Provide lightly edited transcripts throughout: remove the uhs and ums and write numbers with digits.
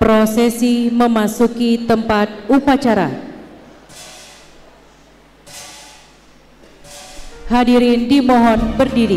Prosesi memasuki tempat upacara. Hadirin dimohon berdiri.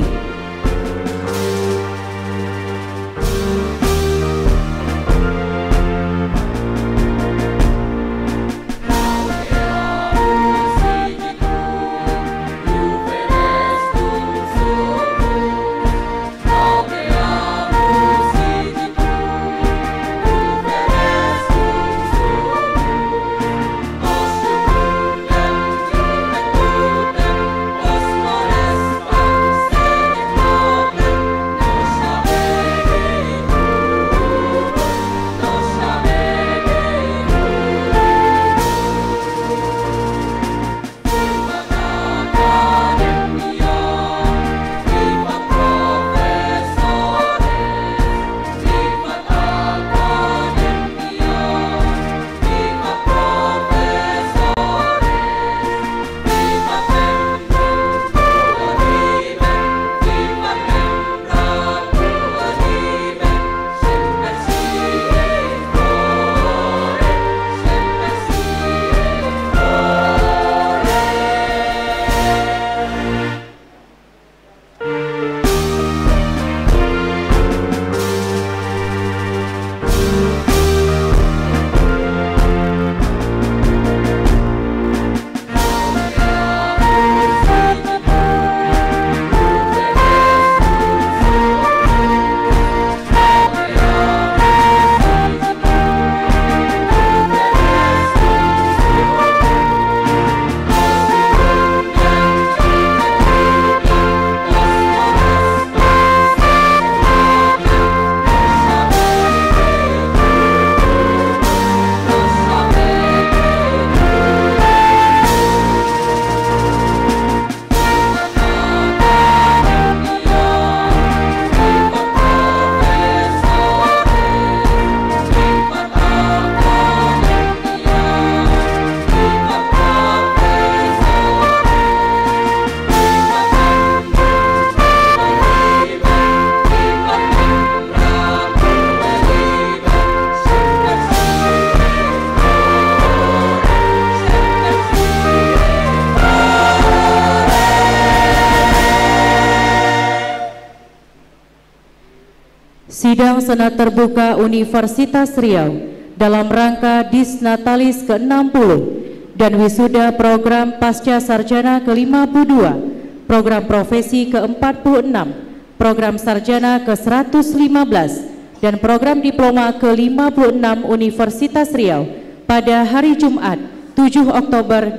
Sidang Senat Terbuka Universitas Riau dalam rangka Disnatalis ke-60 dan Wisuda Program Pasca Sarjana ke-52, Program Profesi ke-46, Program Sarjana ke-115, dan Program Diploma ke-56 Universitas Riau pada hari Jumat 7 Oktober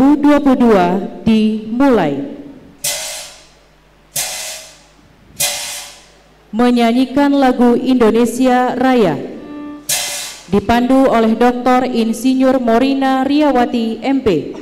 2022 dimulai. Menyanyikan lagu Indonesia Raya dipandu oleh Dr. Insinyur Morina Riawati MP.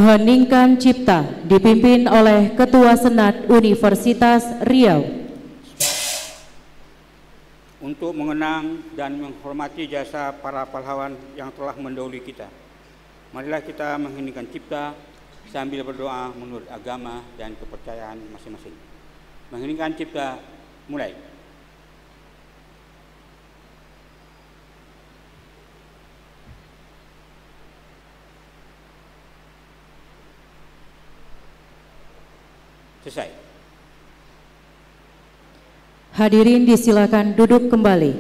Mengheningkan Cipta dipimpin oleh Ketua Senat Universitas Riau. Untuk mengenang dan menghormati jasa para pahlawan yang telah mendahului kita, marilah kita mengheningkan cipta sambil berdoa menurut agama dan kepercayaan masing-masing. Mengheningkan cipta, mulai. Selesai. Hadirin disilakan duduk kembali.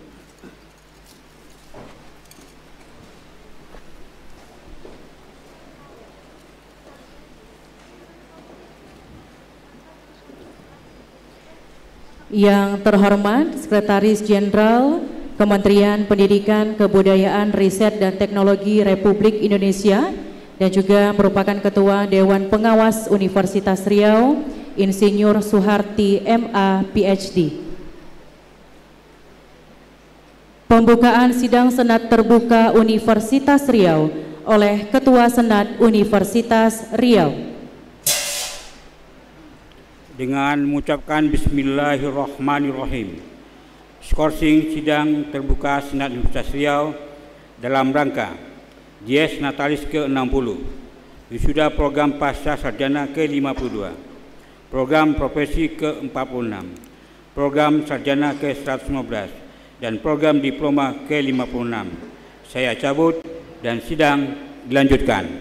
Yang terhormat Sekretaris Jenderal Kementerian Pendidikan, Kebudayaan, Riset dan Teknologi Republik Indonesia dan juga merupakan Ketua Dewan Pengawas Universitas Riau, Insinyur Suharti MA PhD. Pembukaan sidang Senat Terbuka Universitas Riau oleh Ketua Senat Universitas Riau. Dengan mengucapkan Bismillahirrahmanirrahim, skorsing sidang terbuka Senat Universitas Riau dalam rangka Dies Natalis ke-60, wisuda program pasca sarjana ke-52, program profesi ke-46, program sarjana ke-115, dan program diploma ke-56. Saya cabut dan sidang dilanjutkan.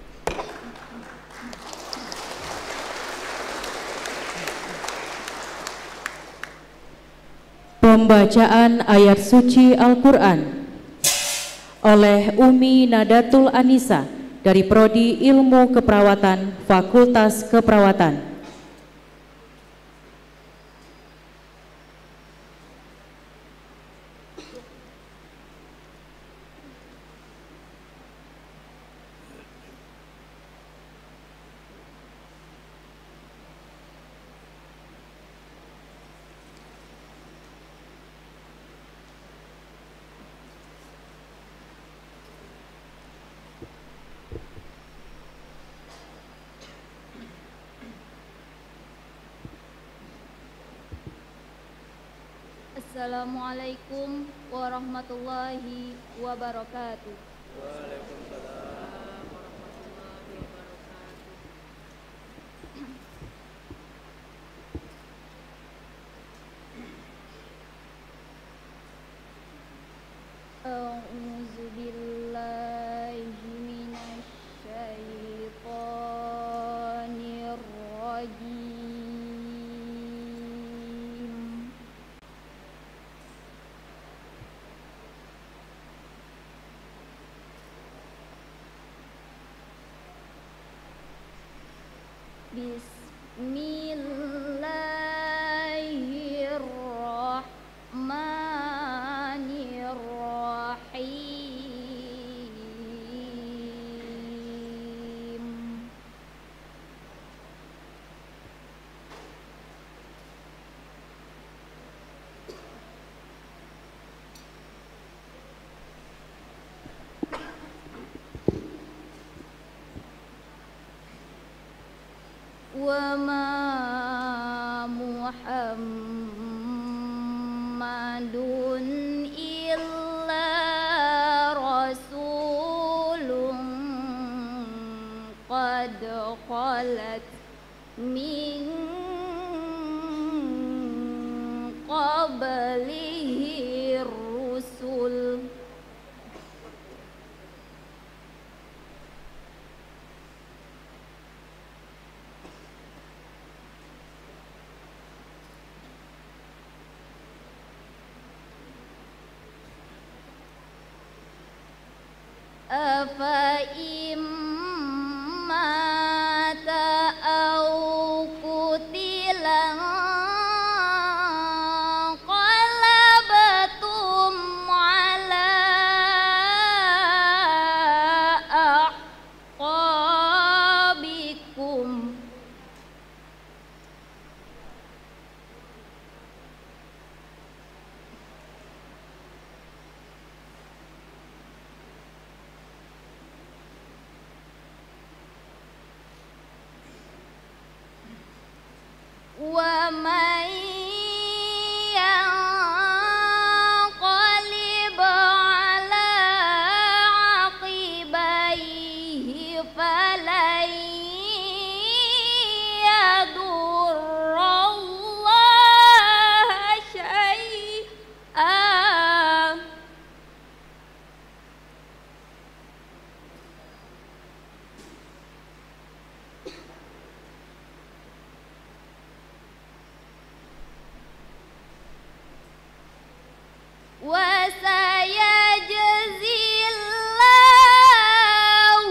Pembacaan ayat suci Al-Quran oleh Umi Nadatul Anisa dari Prodi Ilmu Keperawatan, Fakultas Keperawatan. Assalamualaikum warahmatullahi wabarakatuh. Waalaikumsalam warahmatullahi wabarakatuh. A'udzu billahi minasy syaithanir rajim. Bismillahirrahmanirrahim. Wa ma Muhammadun illa rasulun qad khalat min qablihi rusul. Afa immata au qutilan qalabtum ala aqabikum. ومن ينقلب على عقبيه فلن يضر الله شيئا وسيجزي الله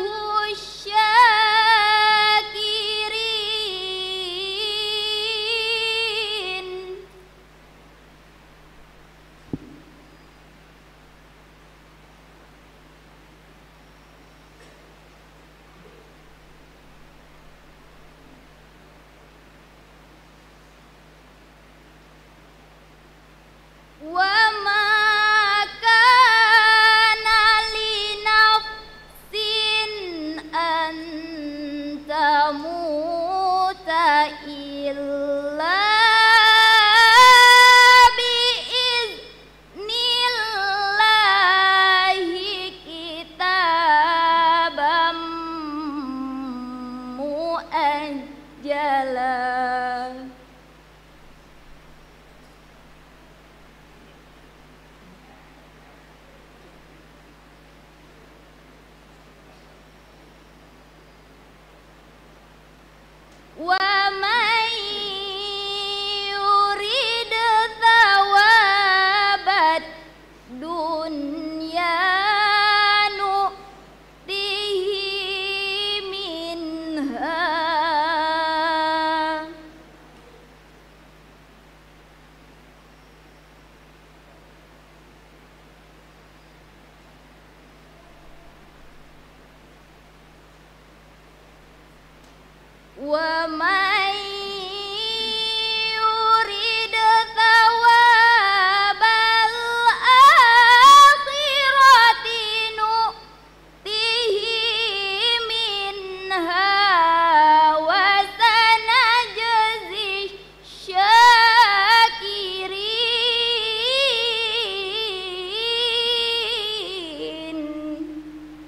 الشاكرين وما كان لنفس أن تموت إلا بإذن الله كتابا مؤجلا ومن يريد ثواب الدنيا نؤته منها ومن يريد ثواب الآخرة نؤته منها وسنجزي الشاكرين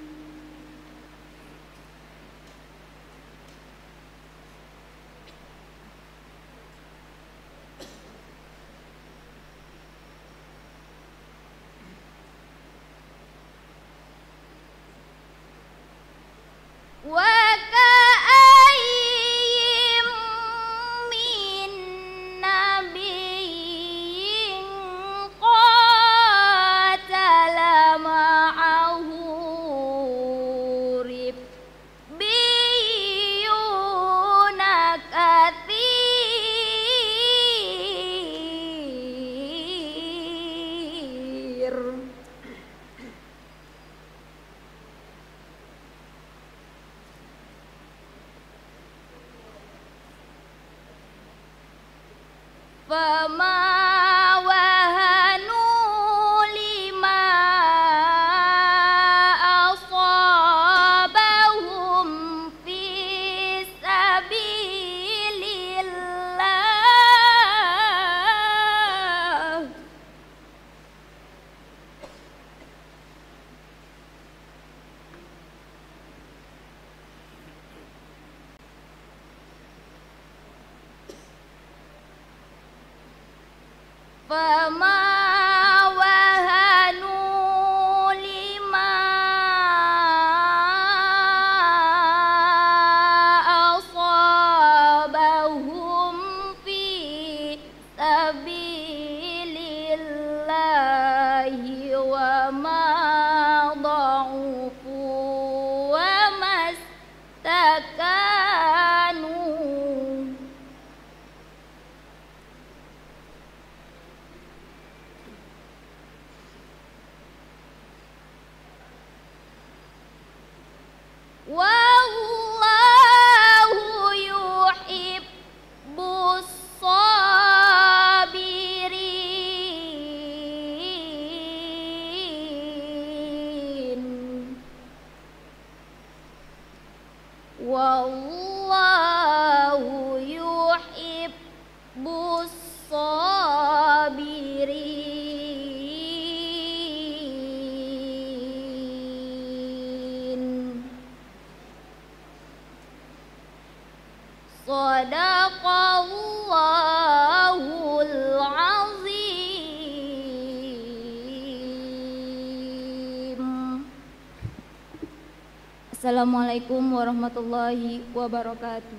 وكأي من نبي قاتل معه ربيون كثير فما وهنوا لما أصابهم في سبيل الله فما وهنوا لما أصابهم في سبيل الله وما ضعفوا وما استكانوا Sadaqallahul azim. Assalamualaikum warahmatullahi wabarakatuh.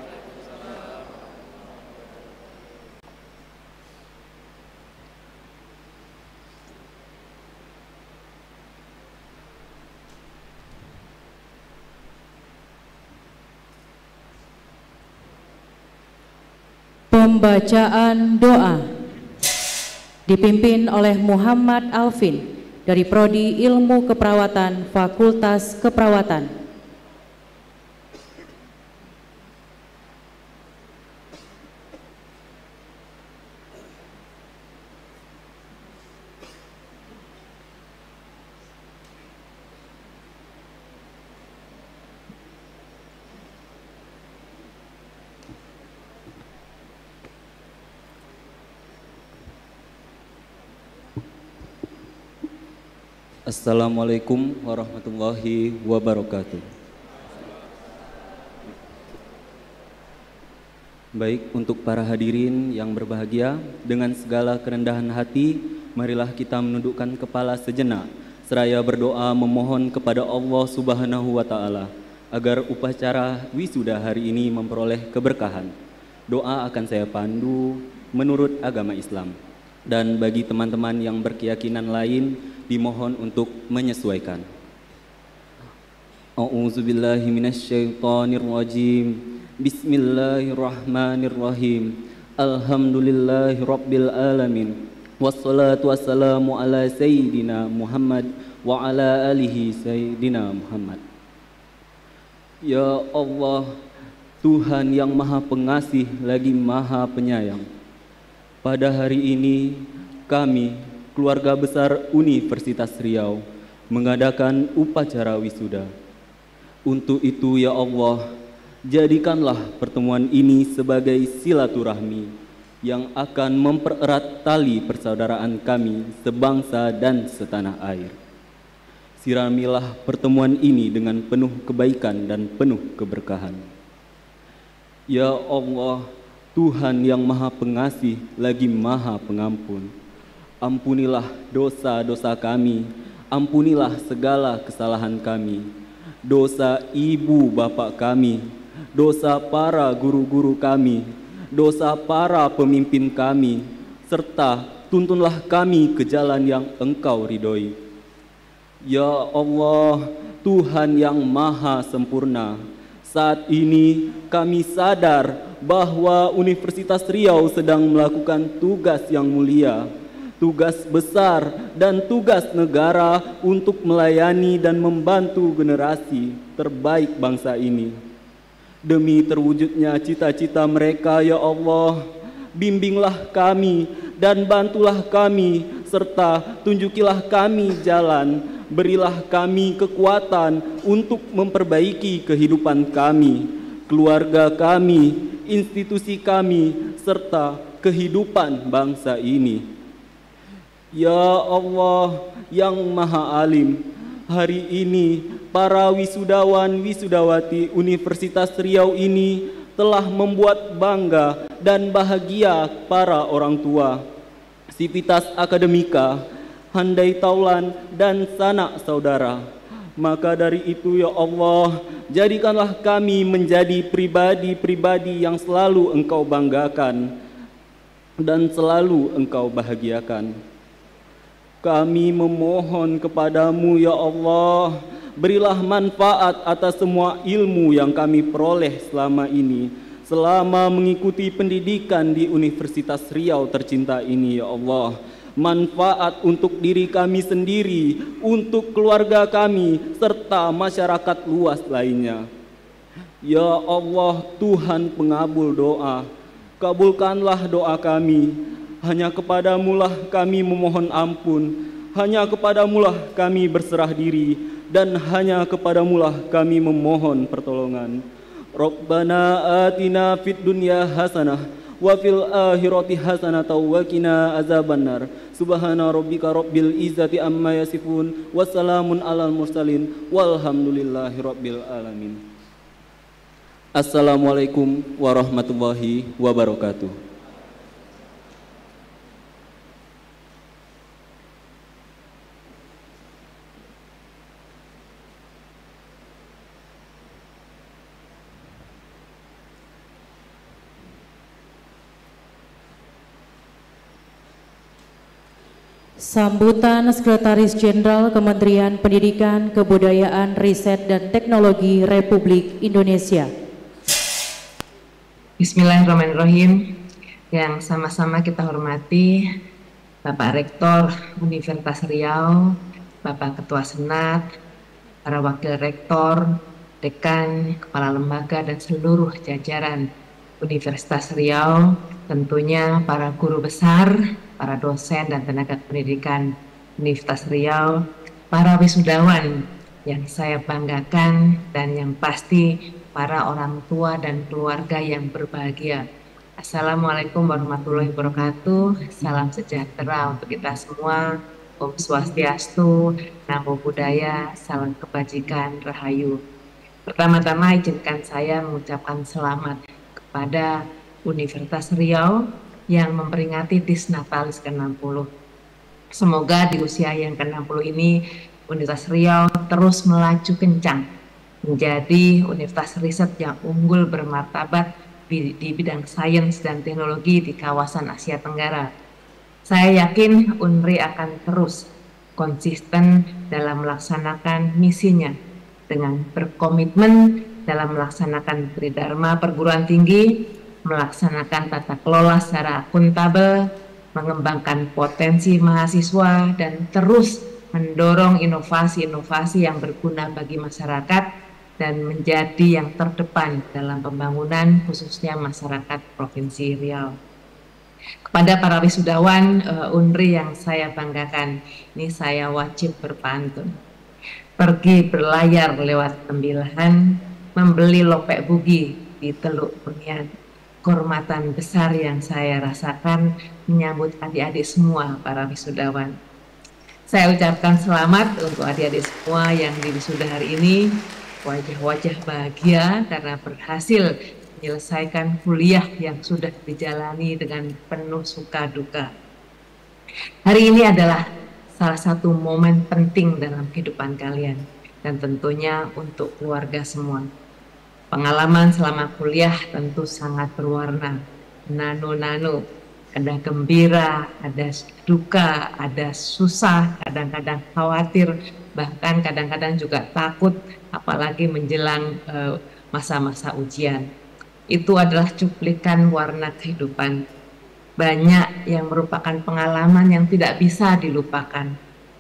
Pembacaan doa dipimpin oleh Muhammad Alvin dari Prodi Ilmu Keperawatan Fakultas Keperawatan. Assalamualaikum warahmatullahi wabarakatuh. Baik, untuk para hadirin yang berbahagia, dengan segala kerendahan hati, marilah kita menundukkan kepala sejenak, seraya berdoa memohon kepada Allah Subhanahu wa Ta'ala agar upacara wisuda hari ini memperoleh keberkahan. Doa akan saya pandu menurut agama Islam, dan bagi teman-teman yang berkeyakinan lain dimohon untuk menyesuaikan. A'udzubillahi minasyaitonirrajim. Bismillahirrahmanirrahim. Alhamdulillahi rabbil alamin. Wassalatu wassalamu ala sayyidina Muhammad wa ala alihi sayyidina Muhammad. Ya Allah, Tuhan yang Maha Pengasih lagi Maha Penyayang, pada hari ini kami keluarga besar Universitas Riau mengadakan upacara wisuda. Untuk itu ya Allah, jadikanlah pertemuan ini sebagai silaturahmi yang akan mempererat tali persaudaraan kami sebangsa dan setanah air. Siramilah pertemuan ini dengan penuh kebaikan dan penuh keberkahan. Ya Allah, Tuhan yang Maha Pengasih lagi Maha Pengampun, ampunilah dosa-dosa kami, ampunilah segala kesalahan kami, dosa ibu bapak kami, dosa para guru-guru kami, dosa para pemimpin kami, serta tuntunlah kami ke jalan yang Engkau ridhoi. Ya Allah, Tuhan yang Maha Sempurna, saat ini kami sadar bahwa Universitas Riau sedang melakukan tugas yang mulia, tugas besar dan tugas negara untuk melayani dan membantu generasi terbaik bangsa ini. Demi terwujudnya cita-cita mereka, ya Allah, bimbinglah kami dan bantulah kami, serta tunjukilah kami jalan, berilah kami kekuatan untuk memperbaiki kehidupan kami, keluarga kami, institusi kami, serta kehidupan bangsa ini. Ya Allah yang Maha Alim, hari ini para wisudawan wisudawati Universitas Riau ini telah membuat bangga dan bahagia para orang tua, sivitas akademika, handai taulan, dan sanak saudara. Maka dari itu ya Allah, jadikanlah kami menjadi pribadi-pribadi yang selalu Engkau banggakan dan selalu Engkau bahagiakan. Kami memohon kepadamu ya Allah, berilah manfaat atas semua ilmu yang kami peroleh selama ini, selama mengikuti pendidikan di Universitas Riau tercinta ini ya Allah. Manfaat untuk diri kami sendiri, untuk keluarga kami, serta masyarakat luas lainnya. Ya Allah, Tuhan pengabul doa, kabulkanlah doa kami. Hanya kepadamulah kami memohon ampun, hanya kepadamulah kami berserah diri, dan hanya kepadamulah kami memohon pertolongan. Rabbana atina fid dunya hasanah wa fil akhirati hasanah wa qina azabannar. Subhana rabbika rabbil izzati amma yasifun, wassalamun alal mursalin, walhamdulillahi rabbil alamin. Assalamualaikum warahmatullahi wabarakatuh. Sambutan Sekretaris Jenderal Kementerian Pendidikan, Kebudayaan, Riset, dan Teknologi Republik Indonesia. Bismillahirrahmanirrahim. Yang sama-sama kita hormati Bapak Rektor Universitas Riau, Bapak Ketua Senat, para Wakil Rektor, Dekan, Kepala Lembaga, dan seluruh jajaran Universitas Riau, tentunya para guru besar, para dosen dan tenaga pendidikan Universitas Riau, para wisudawan yang saya banggakan, dan yang pasti para orang tua dan keluarga yang berbahagia. Assalamualaikum warahmatullahi wabarakatuh. Salam sejahtera untuk kita semua. Om Swastiastu, Namo Buddhaya, salam kebajikan, rahayu. Pertama-tama izinkan saya mengucapkan selamat kepada Universitas Riau yang memperingati Disnatalis ke-60. Semoga di usia yang ke-60 ini Universitas Riau terus melaju kencang menjadi universitas riset yang unggul bermartabat di bidang sains dan teknologi di kawasan Asia Tenggara. Saya yakin UNRI akan terus konsisten dalam melaksanakan misinya dengan berkomitmen dalam melaksanakan Tridharma perguruan tinggi, melaksanakan tata kelola secara akuntabel, mengembangkan potensi mahasiswa, dan terus mendorong inovasi-inovasi yang berguna bagi masyarakat dan menjadi yang terdepan dalam pembangunan khususnya masyarakat Provinsi Riau. Kepada para wisudawan UNRI yang saya banggakan, ini saya wajib berpantun. Pergi berlayar lewat Tembilahan, membeli lopek bugi di Teluk Benian. Kehormatan besar yang saya rasakan menyambut adik-adik semua para wisudawan. Saya ucapkan selamat untuk adik-adik semua yang di wisuda hari ini, wajah-wajah bahagia karena berhasil menyelesaikan kuliah yang sudah dijalani dengan penuh suka duka. Hari ini adalah salah satu momen penting dalam kehidupan kalian dan tentunya untuk keluarga semua. Pengalaman selama kuliah tentu sangat berwarna, nano-nano, ada gembira, ada duka, ada susah, kadang-kadang khawatir, bahkan kadang-kadang juga takut, apalagi menjelang masa-masa ujian. Itu adalah cuplikan warna kehidupan. Banyak yang merupakan pengalaman yang tidak bisa dilupakan.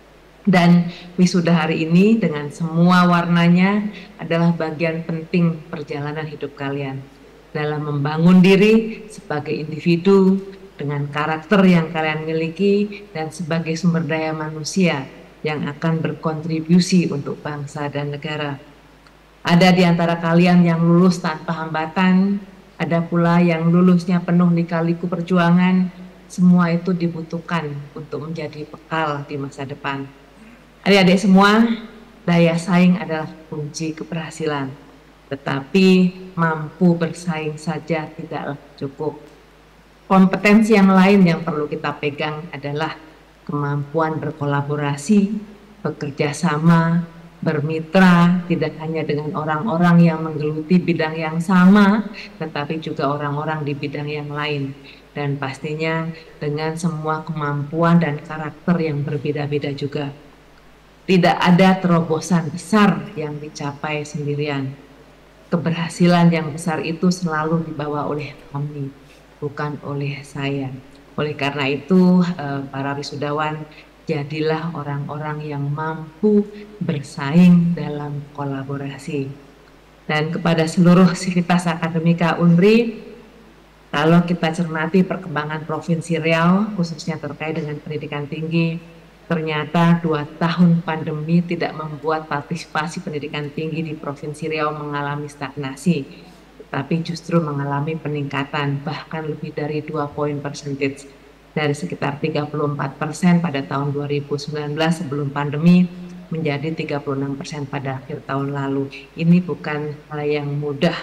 Dan wisuda hari ini dengan semua warnanya adalah bagian penting perjalanan hidup kalian dalam membangun diri sebagai individu dengan karakter yang kalian miliki dan sebagai sumber daya manusia yang akan berkontribusi untuk bangsa dan negara. Ada di antara kalian yang lulus tanpa hambatan, ada pula yang lulusnya penuh lika-liku perjuangan. Semua itu dibutuhkan untuk menjadi bekal di masa depan. Adik-adik semua, daya saing adalah kunci keberhasilan. Tetapi mampu bersaing saja tidaklah cukup. Kompetensi yang lain yang perlu kita pegang adalah kemampuan berkolaborasi, bekerja sama, bermitra, tidak hanya dengan orang-orang yang menggeluti bidang yang sama, tetapi juga orang-orang di bidang yang lain. Dan pastinya dengan semua kemampuan dan karakter yang berbeda-beda juga. Tidak ada terobosan besar yang dicapai sendirian. Keberhasilan yang besar itu selalu dibawa oleh kami, bukan oleh saya. Oleh karena itu, para wisudawan, jadilah orang-orang yang mampu bersaing dalam kolaborasi. Dan kepada seluruh sivitas akademika UNRI, kalau kita cermati perkembangan Provinsi Riau, khususnya terkait dengan pendidikan tinggi, ternyata 2 tahun pandemi tidak membuat partisipasi pendidikan tinggi di Provinsi Riau mengalami stagnasi, tetapi justru mengalami peningkatan, bahkan lebih dari 2 poin percentage. Dari sekitar 34% pada tahun 2019 sebelum pandemi menjadi 36% pada akhir tahun lalu. Ini bukan hal yang mudah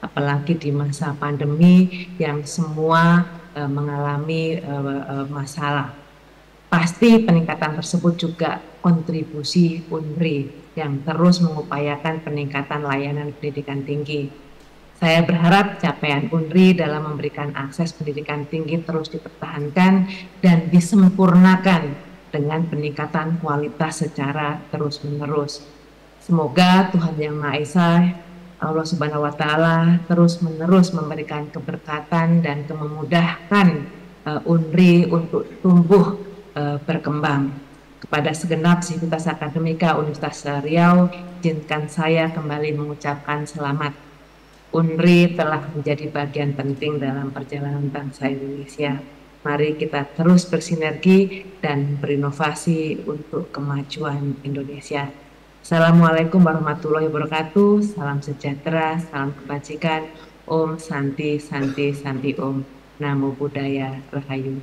apalagi di masa pandemi yang semua mengalami masalah. Pasti peningkatan tersebut juga kontribusi UNRI yang terus mengupayakan peningkatan layanan pendidikan tinggi. Saya berharap capaian UNRI dalam memberikan akses pendidikan tinggi terus dipertahankan dan disempurnakan dengan peningkatan kualitas secara terus-menerus. Semoga Tuhan Yang Maha Esa, Allah Subhanahu wa Ta'ala, terus-menerus memberikan keberkatan dan memudahkan UNRI untuk tumbuh berkembang. Kepada segenap sivitas akademika Universitas Riau, izinkan saya kembali mengucapkan selamat. UNRI telah menjadi bagian penting dalam perjalanan bangsa Indonesia. Mari kita terus bersinergi dan berinovasi untuk kemajuan Indonesia. Assalamualaikum warahmatullahi wabarakatuh. Salam sejahtera, salam kebajikan. Om Santi Santi Santi Om. Namo Buddhaya Rahayu.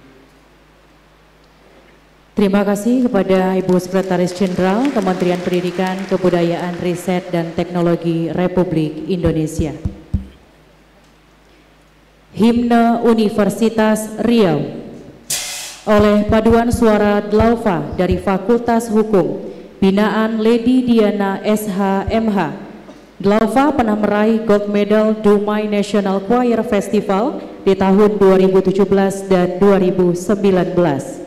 Terima kasih kepada Ibu Sekretaris Jenderal Kementerian Pendidikan, Kebudayaan, Riset, dan Teknologi Republik Indonesia. Himne Universitas Riau oleh paduan suara Dlaufa dari Fakultas Hukum binaan Lady Diana SH.MH. Dlaufa pernah meraih Gold Medal Dumai National Choir Festival di tahun 2017 dan 2019.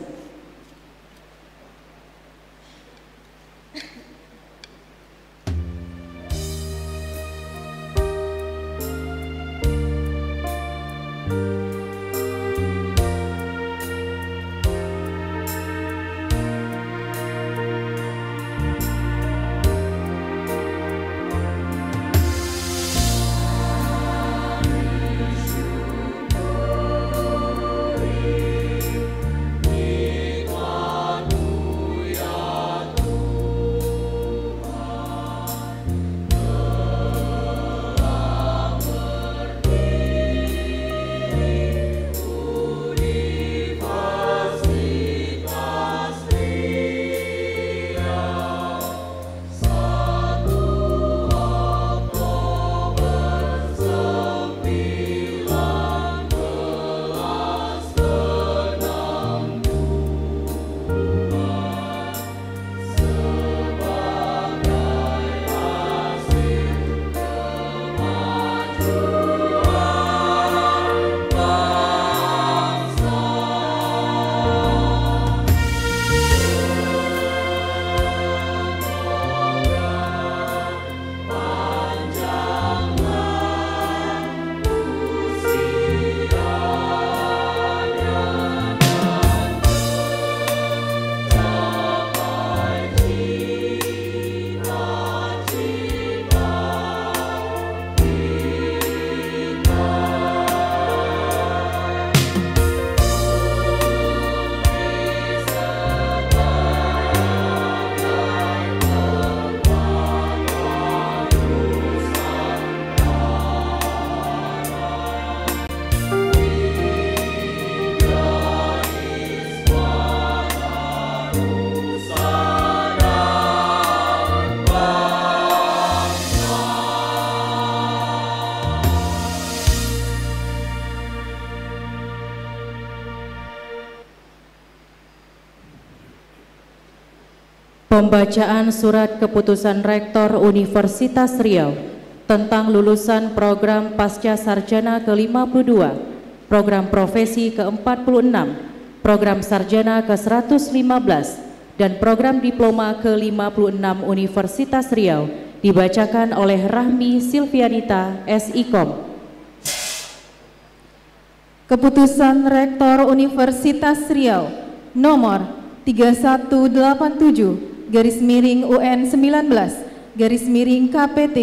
Pembacaan Surat Keputusan Rektor Universitas Riau tentang lulusan program Pasca Sarjana ke-52, program profesi ke-46, program sarjana ke-115, dan program diploma ke-56 Universitas Riau dibacakan oleh Rahmi Silvianita, SIKOM. Keputusan Rektor Universitas Riau nomor 3187/UN 19 KPT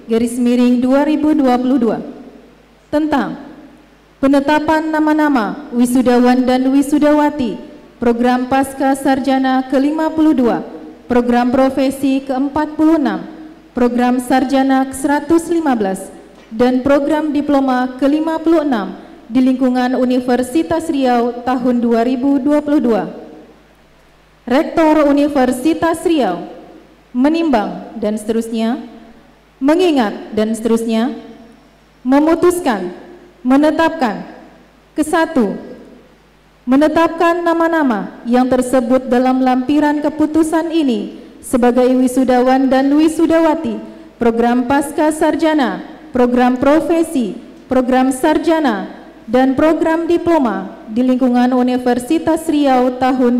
2022 tentang penetapan nama-nama wisudawan dan wisudawati program Pasca Sarjana ke-52, program profesi ke-46, program sarjana ke-115, dan program diploma ke-56 di lingkungan Universitas Riau tahun 2022. Rektor Universitas Riau menimbang dan seterusnya, mengingat dan seterusnya, memutuskan, menetapkan. Ke-1, menetapkan nama-nama yang tersebut dalam lampiran keputusan ini sebagai wisudawan dan wisudawati program pasca sarjana, program profesi, program sarjana, dan program diploma di lingkungan Universitas Riau tahun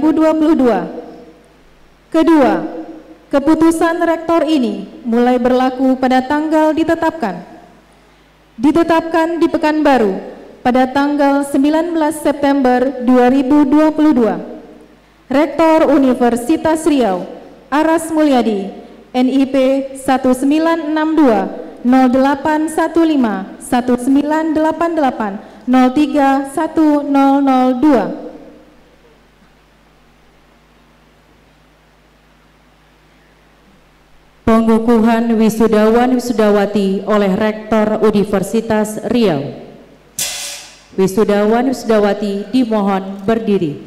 2022. Kedua, keputusan rektor ini mulai berlaku pada tanggal ditetapkan di Pekanbaru pada tanggal 19 September 2022. Rektor Universitas Riau, Aras Mulyadi, NIP 1962 0815 1988 03 1002. Pengukuhan wisudawan wisudawati oleh Rektor Universitas Riau. Wisudawan wisudawati dimohon berdiri.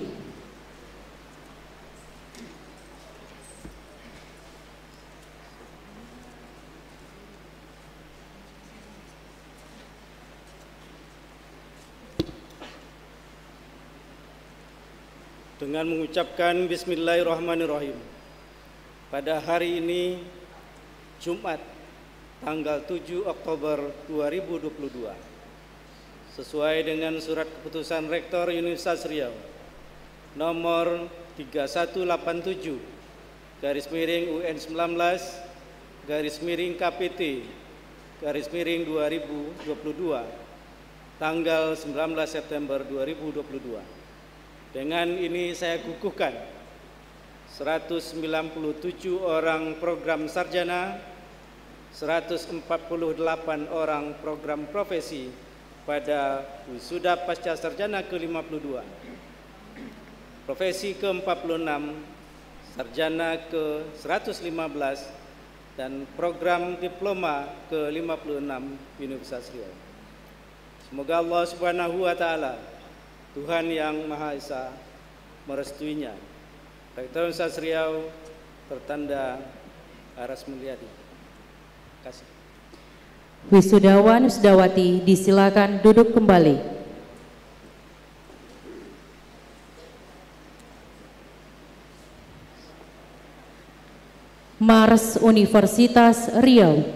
Dengan mengucapkan Bismillahirrahmanirrahim. Pada hari ini, Jumat, tanggal 7 Oktober 2022, sesuai dengan surat keputusan Rektor Universitas Riau nomor 3187 /UN 19 /KPT /2022 tanggal 19 September 2022. Dengan ini saya kukuhkan 197 orang program sarjana, 148 orang program profesi pada wisuda pasca sarjana ke-52, profesi ke-46, sarjana ke-115, dan program diploma ke-56 Universitas Riau. Semoga Allah Subhanahu wa Ta'ala, Tuhan yang Maha Esa, merestuinya. Rektor Universitas Riau tertanda Aras Mulyadi. Terima kasih. Wisudawan wisudawati disilakan duduk kembali. Mars Universitas Riau.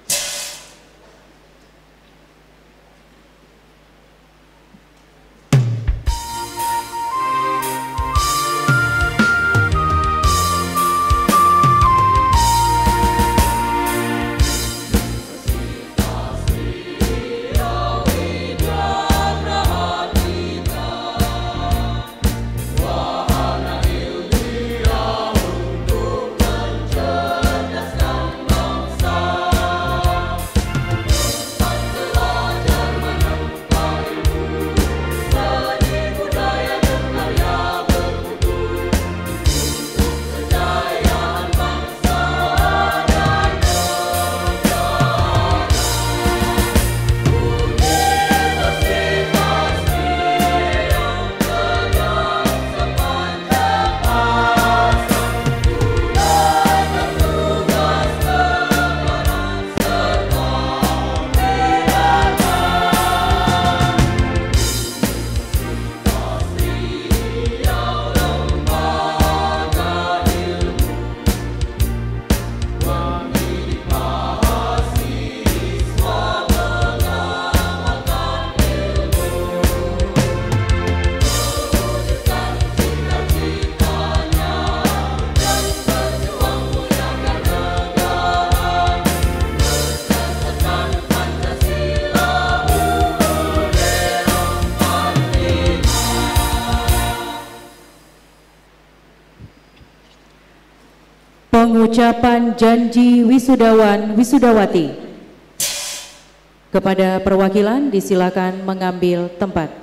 Pengucapan janji wisudawan wisudawati. Kepada perwakilan disilakan mengambil tempat.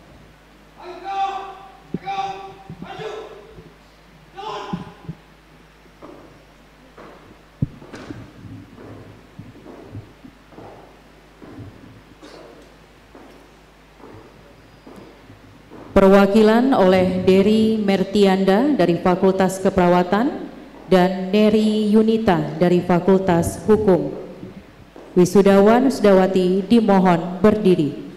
Perwakilan oleh Dery Mertianda dari Fakultas Keperawatan dan Neri Yunita dari Fakultas Hukum. Wisudawan Wisudawati dimohon berdiri.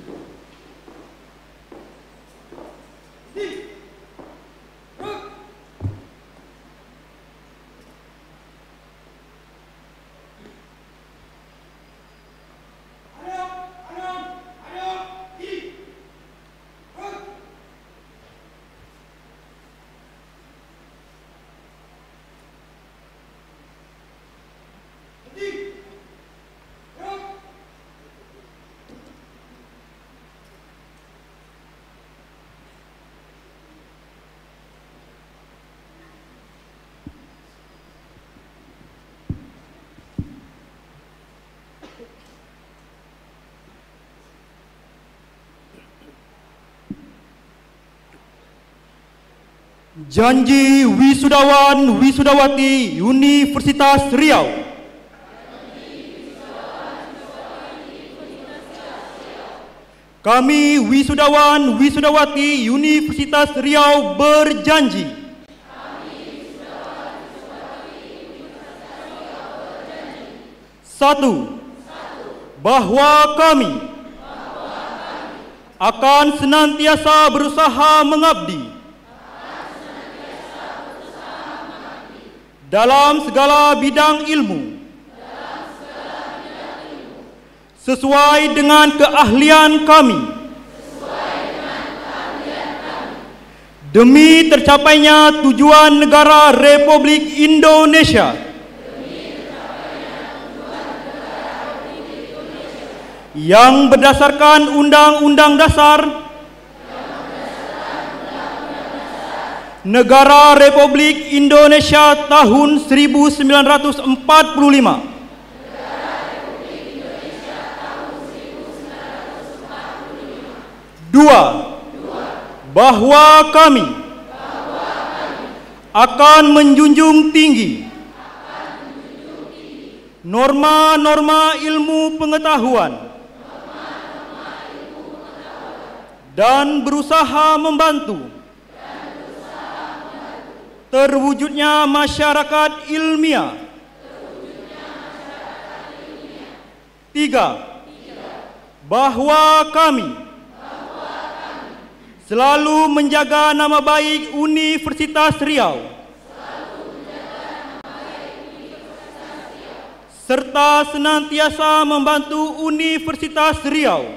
Janji Wisudawan Wisudawati Universitas Riau. Kami Wisudawan Wisudawati Universitas Riau berjanji satu, bahwa kami akan senantiasa berusaha mengabdi dalam segala bidang ilmu sesuai dengan keahlian kami demi tercapainya tujuan negara Republik Indonesia yang berdasarkan Undang-Undang Dasar Negara Republik Indonesia tahun 1945. Dua, bahwa kami akan menjunjung tinggi norma-norma ilmu pengetahuan dan berusaha membantu terwujudnya masyarakat ilmiah. Tiga, bahwa kami selalu menjaga nama baik Universitas Riau serta senantiasa membantu Universitas Riau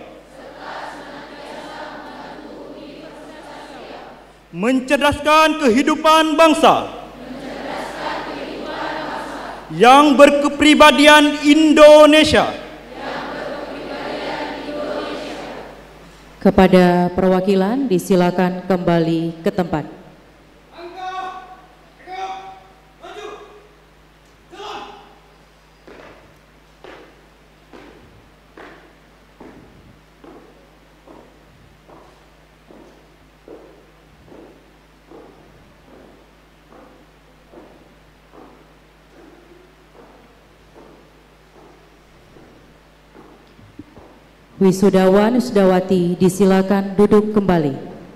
mencerdaskan kehidupan bangsa yang berkepribadian Indonesia. Kepada perwakilan disilakan kembali ke tempat. Wisudawan Wisudawati disilakan duduk kembali.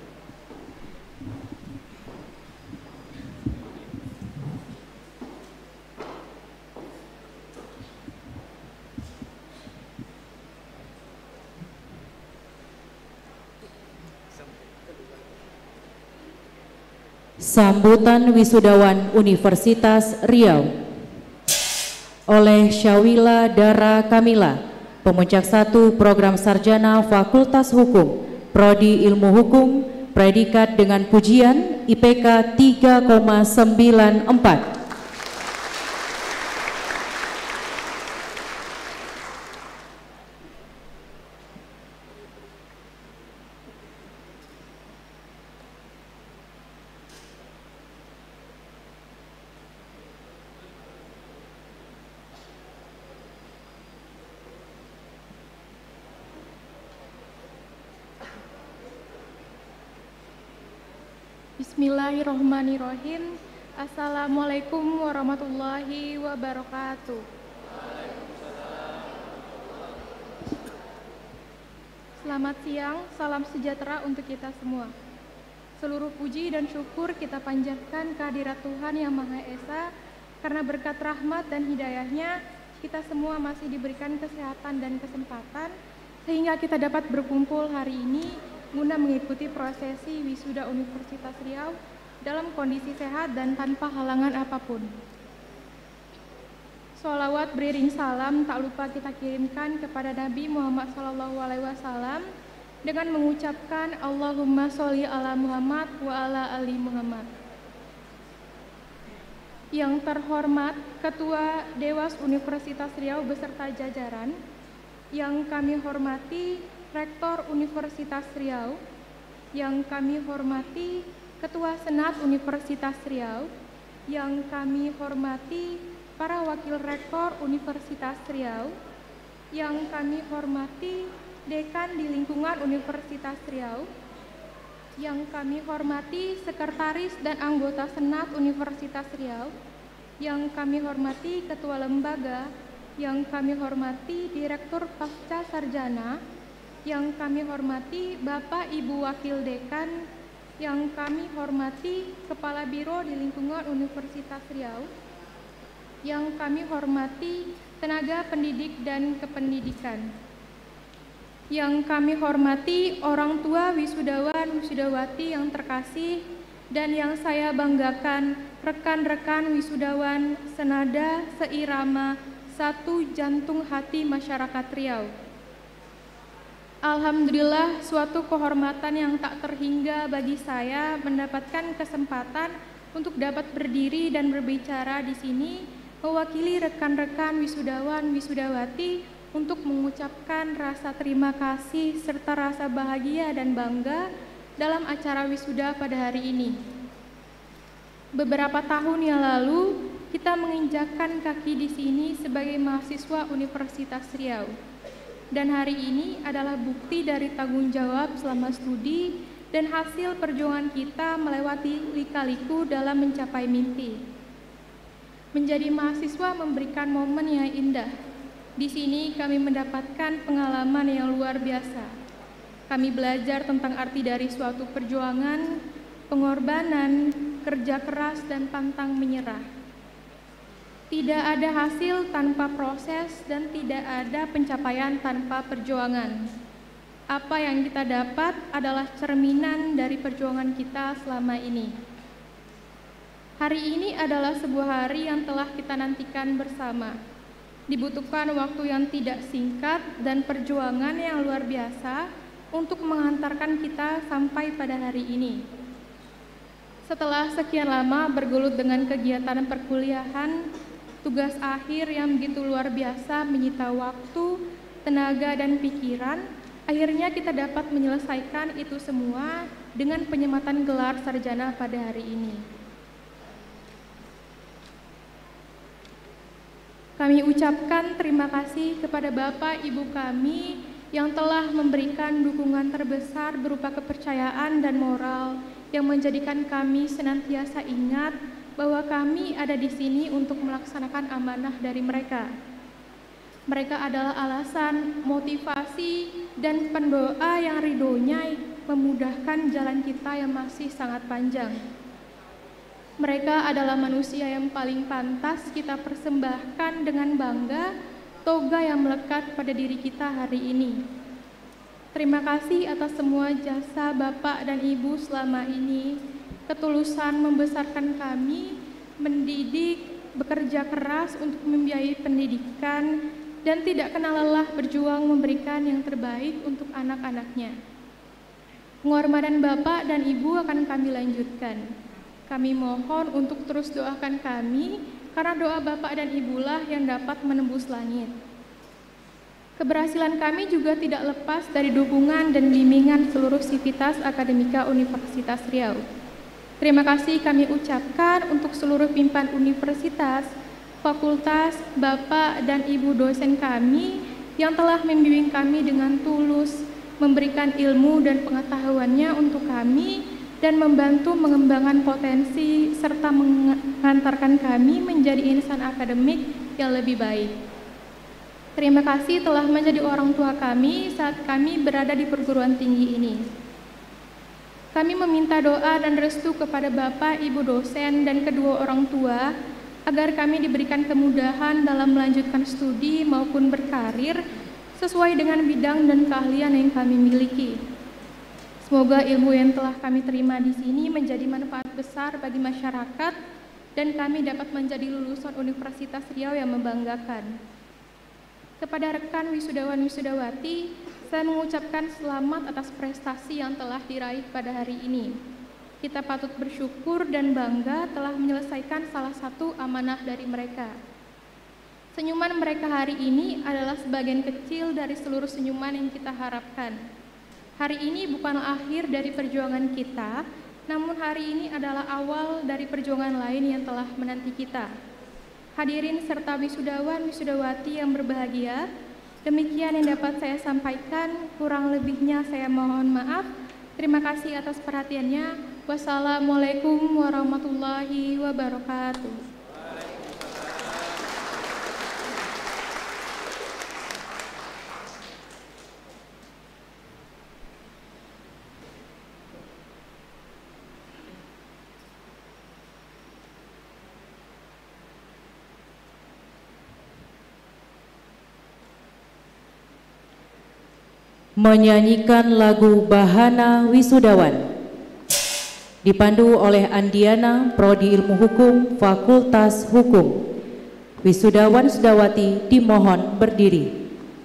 Sambutan Wisudawan Universitas Riau oleh Syawila Dara Kamila, Pemuncak 1 Program Sarjana Fakultas Hukum, Prodi Ilmu Hukum, predikat dengan pujian IPK 3,94. Bismillahirrahmanirrahim. Assalamualaikum warahmatullahi wabarakatuh. Selamat siang, salam sejahtera untuk kita semua. Seluruh puji dan syukur kita panjatkan kehadirat Tuhan Yang Maha Esa, karena berkat rahmat dan hidayahnya kita semua masih diberikan kesehatan dan kesempatan sehingga kita dapat berkumpul hari ini guna mengikuti prosesi wisuda Universitas Riau dalam kondisi sehat dan tanpa halangan apapun. Sholawat beriring salam tak lupa kita kirimkan kepada Nabi Muhammad SAW dengan mengucapkan Allahumma sholli ala Muhammad wa ala ali Muhammad. Yang terhormat Ketua Dewas Universitas Riau beserta jajaran, yang kami hormati Rektor Universitas Riau, yang kami hormati Ketua Senat Universitas Riau, yang kami hormati para Wakil Rektor Universitas Riau, yang kami hormati Dekan di lingkungan Universitas Riau, yang kami hormati Sekretaris dan anggota Senat Universitas Riau, yang kami hormati Ketua Lembaga, yang kami hormati Direktur Pasca Sarjana, yang kami hormati Bapak Ibu Wakil Dekan, yang kami hormati Kepala Biro di lingkungan Universitas Riau, yang kami hormati tenaga pendidik dan kependidikan, yang kami hormati orang tua wisudawan wisudawati yang terkasih dan yang saya banggakan rekan-rekan wisudawan senada seirama satu jantung hati masyarakat Riau. Alhamdulillah, suatu kehormatan yang tak terhingga bagi saya mendapatkan kesempatan untuk dapat berdiri dan berbicara di sini mewakili rekan-rekan wisudawan wisudawati untuk mengucapkan rasa terima kasih serta rasa bahagia dan bangga dalam acara wisuda pada hari ini. Beberapa tahun yang lalu, kita menginjakkan kaki di sini sebagai mahasiswa Universitas Riau. Dan hari ini adalah bukti dari tanggung jawab selama studi dan hasil perjuangan kita melewati lika-liku dalam mencapai mimpi. Menjadi mahasiswa memberikan momen yang indah. Di sini kami mendapatkan pengalaman yang luar biasa. Kami belajar tentang arti dari suatu perjuangan, pengorbanan, kerja keras, dan pantang menyerah. Tidak ada hasil tanpa proses dan tidak ada pencapaian tanpa perjuangan. Apa yang kita dapat adalah cerminan dari perjuangan kita selama ini. Hari ini adalah sebuah hari yang telah kita nantikan bersama. Dibutuhkan waktu yang tidak singkat dan perjuangan yang luar biasa untuk mengantarkan kita sampai pada hari ini. Setelah sekian lama bergelut dengan kegiatan perkuliahan, tugas akhir yang begitu luar biasa menyita waktu, tenaga, dan pikiran, akhirnya kita dapat menyelesaikan itu semua dengan penyematan gelar sarjana pada hari ini. Kami ucapkan terima kasih kepada Bapak Ibu kami yang telah memberikan dukungan terbesar berupa kepercayaan dan moral yang menjadikan kami senantiasa ingat bahwa kami ada di sini untuk melaksanakan amanah dari mereka. Mereka adalah alasan, motivasi, dan pendoa yang ridhonya memudahkan jalan kita yang masih sangat panjang. Mereka adalah manusia yang paling pantas kita persembahkan dengan bangga toga yang melekat pada diri kita hari ini. Terima kasih atas semua jasa Bapak dan Ibu selama ini, ketulusan membesarkan kami, mendidik, bekerja keras untuk membiayai pendidikan, dan tidak kenal lelah berjuang memberikan yang terbaik untuk anak-anaknya. Pengorbanan Bapak dan Ibu akan kami lanjutkan. Kami mohon untuk terus doakan kami, karena doa Bapak dan Ibulah yang dapat menembus langit. Keberhasilan kami juga tidak lepas dari dukungan dan bimbingan seluruh sivitas akademika Universitas Riau. Terima kasih kami ucapkan untuk seluruh pimpinan universitas, fakultas, Bapak dan Ibu dosen kami yang telah membimbing kami dengan tulus, memberikan ilmu dan pengetahuannya untuk kami, dan membantu mengembangkan potensi serta mengantarkan kami menjadi insan akademik yang lebih baik. Terima kasih telah menjadi orang tua kami saat kami berada di perguruan tinggi ini. Kami meminta doa dan restu kepada Bapak, Ibu dosen, dan kedua orang tua agar kami diberikan kemudahan dalam melanjutkan studi maupun berkarir sesuai dengan bidang dan keahlian yang kami miliki. Semoga ilmu yang telah kami terima di sini menjadi manfaat besar bagi masyarakat dan kami dapat menjadi lulusan Universitas Riau yang membanggakan. Kepada rekan wisudawan-wisudawati, saya mengucapkan selamat atas prestasi yang telah diraih pada hari ini. Kita patut bersyukur dan bangga telah menyelesaikan salah satu amanah dari mereka. Senyuman mereka hari ini adalah sebagian kecil dari seluruh senyuman yang kita harapkan. Hari ini bukanlah akhir dari perjuangan kita, namun hari ini adalah awal dari perjuangan lain yang telah menanti kita. Hadirin serta wisudawan-wisudawati yang berbahagia, demikian yang dapat saya sampaikan, kurang lebihnya saya mohon maaf. Terima kasih atas perhatiannya. Wassalamualaikum warahmatullahi wabarakatuh. Menyanyikan lagu Bahana Wisudawan dipandu oleh Andiana, Prodi Ilmu Hukum, Fakultas Hukum. Wisudawan-wisudawati dimohon berdiri.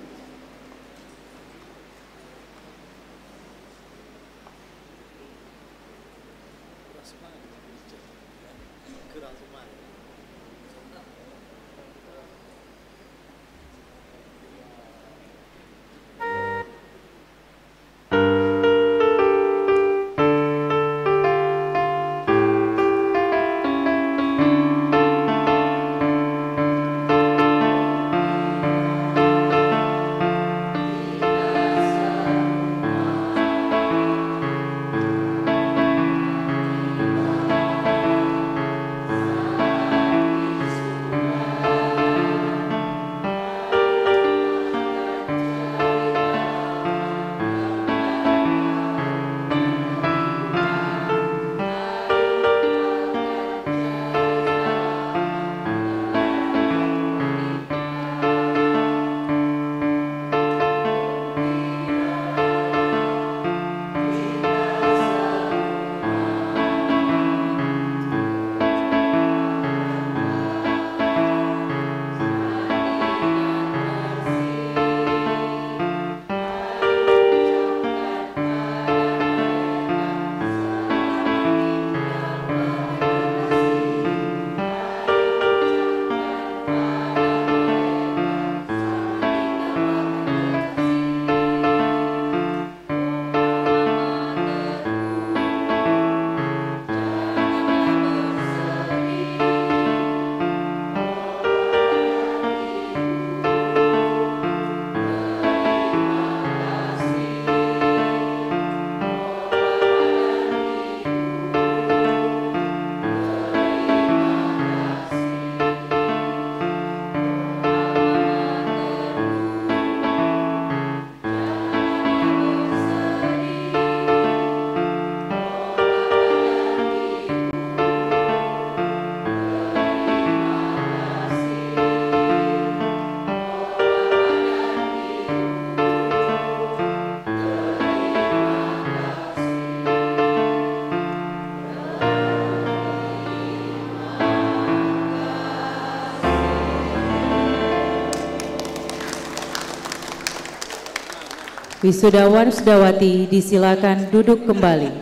Wisudawan-wisudawati disilakan duduk kembali.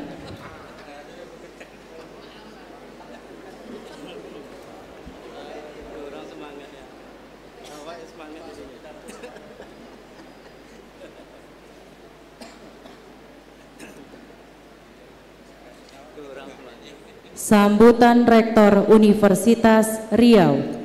Sambutan Rektor Universitas Riau.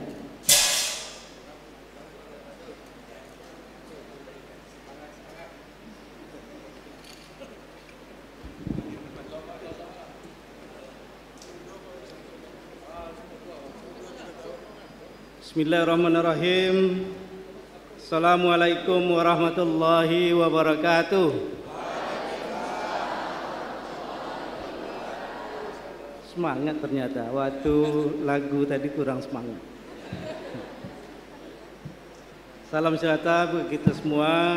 Bismillahirrahmanirrahim. Assalamualaikum warahmatullahi wabarakatuh. semangat ternyata. Waktu lagu tadi kurang semangat. Salam sejahtera bagi kita semua.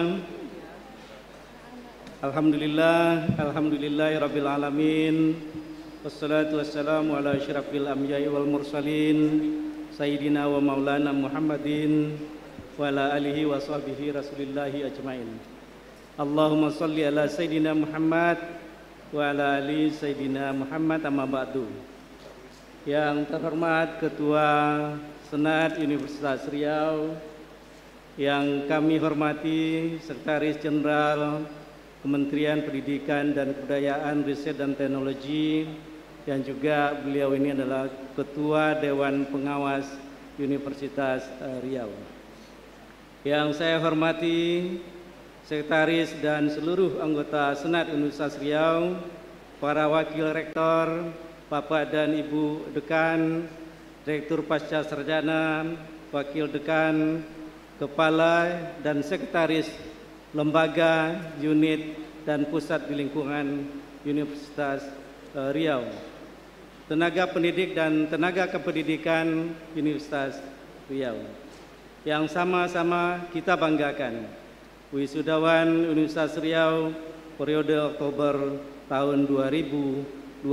Alhamdulillahirabbil alamin. Wassalatu wassalamu ala asyrafil anbiya'i wal mursalin sayyidina wa maulana Muhammadin wa ala alihi wa sahbihi rasulillahi ajmain. Allahumma salli ala sayyidina Muhammad wa ala ali sayyidina Muhammad, amma ba'du. Yang terhormat Ketua Senat Universitas Riau, yang kami hormati Sekretaris Jenderal Kementerian Pendidikan dan Kebudayaan, Riset dan Teknologi, dan juga beliau ini adalah Ketua Dewan Pengawas Universitas Riau. Yang saya hormati Sekretaris dan seluruh anggota Senat Universitas Riau, para Wakil Rektor, Bapak dan Ibu Dekan, Direktur Pasca Sarjana, Wakil Dekan, Kepala dan Sekretaris Lembaga, Unit, dan Pusat di lingkungan Universitas Riau, tenaga pendidik dan tenaga kependidikan Universitas Riau, yang sama-sama kita banggakan, wisudawan Universitas Riau periode Oktober tahun 2022.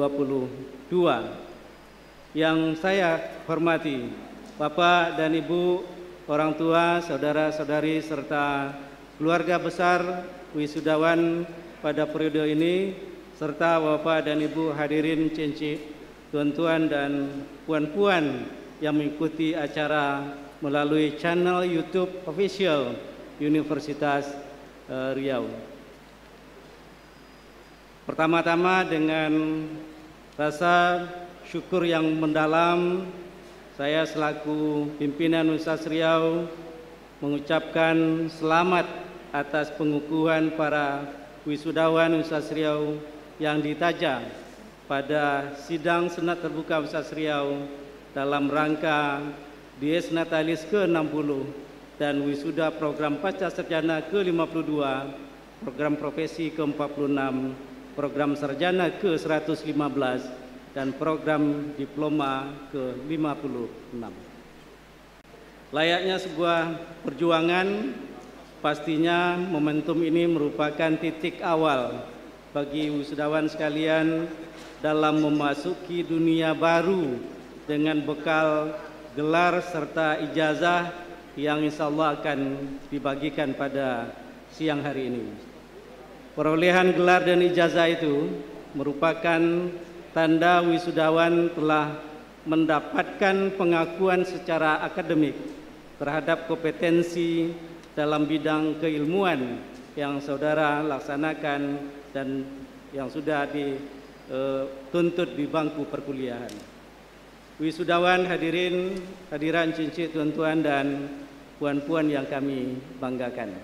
Yang saya hormati Bapak dan Ibu, orang tua, saudara-saudari, serta keluarga besar wisudawan pada periode ini, serta Bapak dan Ibu hadirin cincin, tuan-tuan dan puan-puan yang mengikuti acara melalui channel YouTube official Universitas Riau. Pertama-tama dengan rasa syukur yang mendalam, saya selaku pimpinan Universitas Riau mengucapkan selamat atas pengukuhan para wisudawan Universitas Riau yang ditaja pada sidang Senat Terbuka Universitas Riau dalam rangka Dies Natalis ke-60 dan wisuda program Pasca Sarjana ke-52, program profesi ke-46, program sarjana ke-115, dan program diploma ke-56. Layaknya sebuah perjuangan, pastinya momentum ini merupakan titik awal bagi wisudawan sekalian dalam memasuki dunia baru dengan bekal gelar serta ijazah yang insya Allah akan dibagikan pada siang hari ini. Perolehan gelar dan ijazah itu merupakan tanda wisudawan telah mendapatkan pengakuan secara akademik terhadap kompetensi dalam bidang keilmuan yang saudara laksanakan dan yang sudah dituntut di bangku perkuliahan. Wisudawan hadiran cincin tuan-tuan dan puan-puan yang kami banggakan.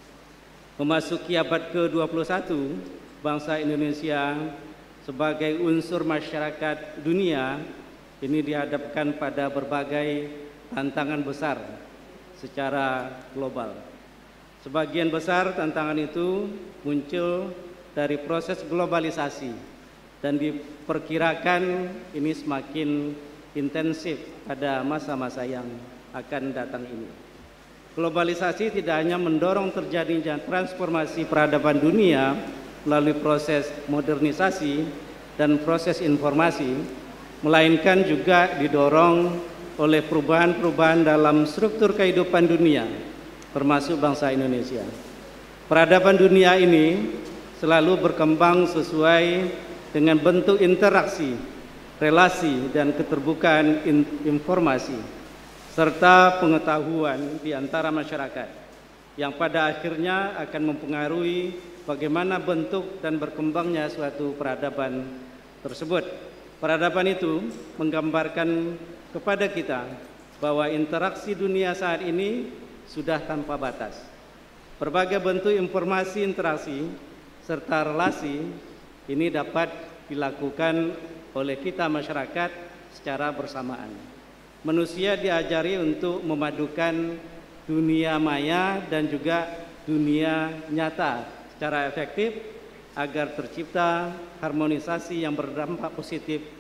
Memasuki abad ke-21, bangsa Indonesia sebagai unsur masyarakat dunia ini dihadapkan pada berbagai tantangan besar secara global. Sebagian besar tantangan itu muncul dari proses globalisasi dan diperkirakan ini semakin intensif pada masa-masa yang akan datang ini. Globalisasi tidak hanya mendorong terjadinya transformasi peradaban dunia melalui proses modernisasi dan proses informasi, melainkan juga didorong oleh perubahan-perubahan dalam struktur kehidupan dunia, termasuk bangsa Indonesia. Peradaban dunia ini selalu berkembang sesuai dengan bentuk interaksi, relasi, dan keterbukaan informasi, serta pengetahuan di antara masyarakat, yang pada akhirnya akan mempengaruhi bagaimana bentuk dan berkembangnya suatu peradaban tersebut. Peradaban itu menggambarkan kepada kita bahwa interaksi dunia saat ini sudah tanpa batas. Berbagai bentuk informasi interaksi serta relasi ini dapat dilakukan oleh kita masyarakat secara bersamaan. Manusia diajari untuk memadukan dunia maya dan juga dunia nyata secara efektif agar tercipta harmonisasi yang berdampak positif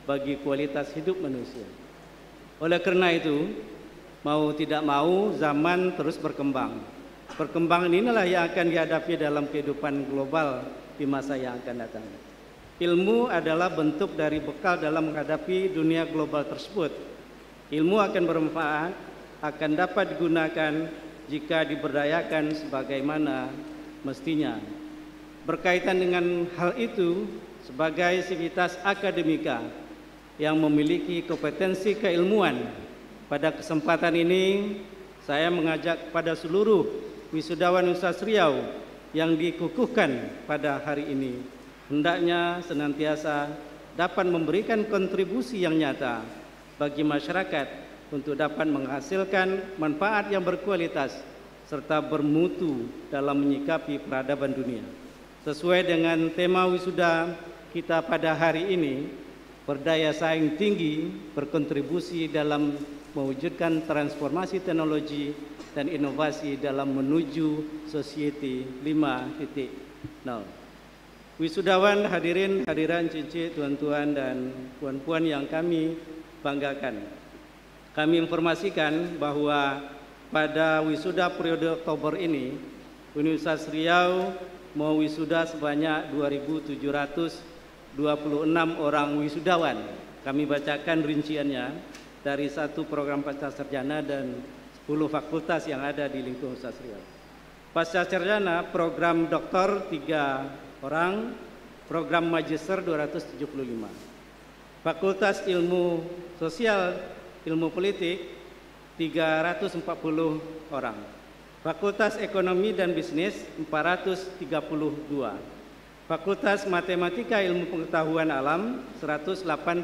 bagi kualitas hidup manusia. Oleh karena itu, mau tidak mau zaman terus berkembang. Perkembangan inilah yang akan dihadapi dalam kehidupan global di masa yang akan datang. Ilmu adalah bentuk dari bekal dalam menghadapi dunia global tersebut. Ilmu akan bermanfaat, akan dapat digunakan jika diberdayakan sebagaimana mestinya. Berkaitan dengan hal itu, sebagai sivitas akademika yang memiliki kompetensi keilmuan, pada kesempatan ini saya mengajak pada seluruh wisudawan Universitas Riau yang dikukuhkan pada hari ini, hendaknya senantiasa dapat memberikan kontribusi yang nyata bagi masyarakat untuk dapat menghasilkan manfaat yang berkualitas serta bermutu dalam menyikapi peradaban dunia. Sesuai dengan tema wisuda kita pada hari ini, berdaya saing tinggi berkontribusi dalam mewujudkan transformasi teknologi dan inovasi dalam menuju Society 5.0. Wisudawan, hadirin hadiran cincin, tuan-tuan dan puan-puan yang kami banggakan. Kami informasikan bahwa pada wisuda periode Oktober ini, Universitas Riau mau wisuda sebanyak 2.726 orang wisudawan. Kami bacakan rinciannya dari satu program pasca sarjana dan 10 fakultas yang ada di lingkungan Universitas Riau. Pasca sarjana program doktor 3 orang, program magister 275. Fakultas ilmu sosial, ilmu politik 340 orang. Fakultas Ekonomi dan Bisnis 432. Fakultas Matematika Ilmu Pengetahuan Alam 189.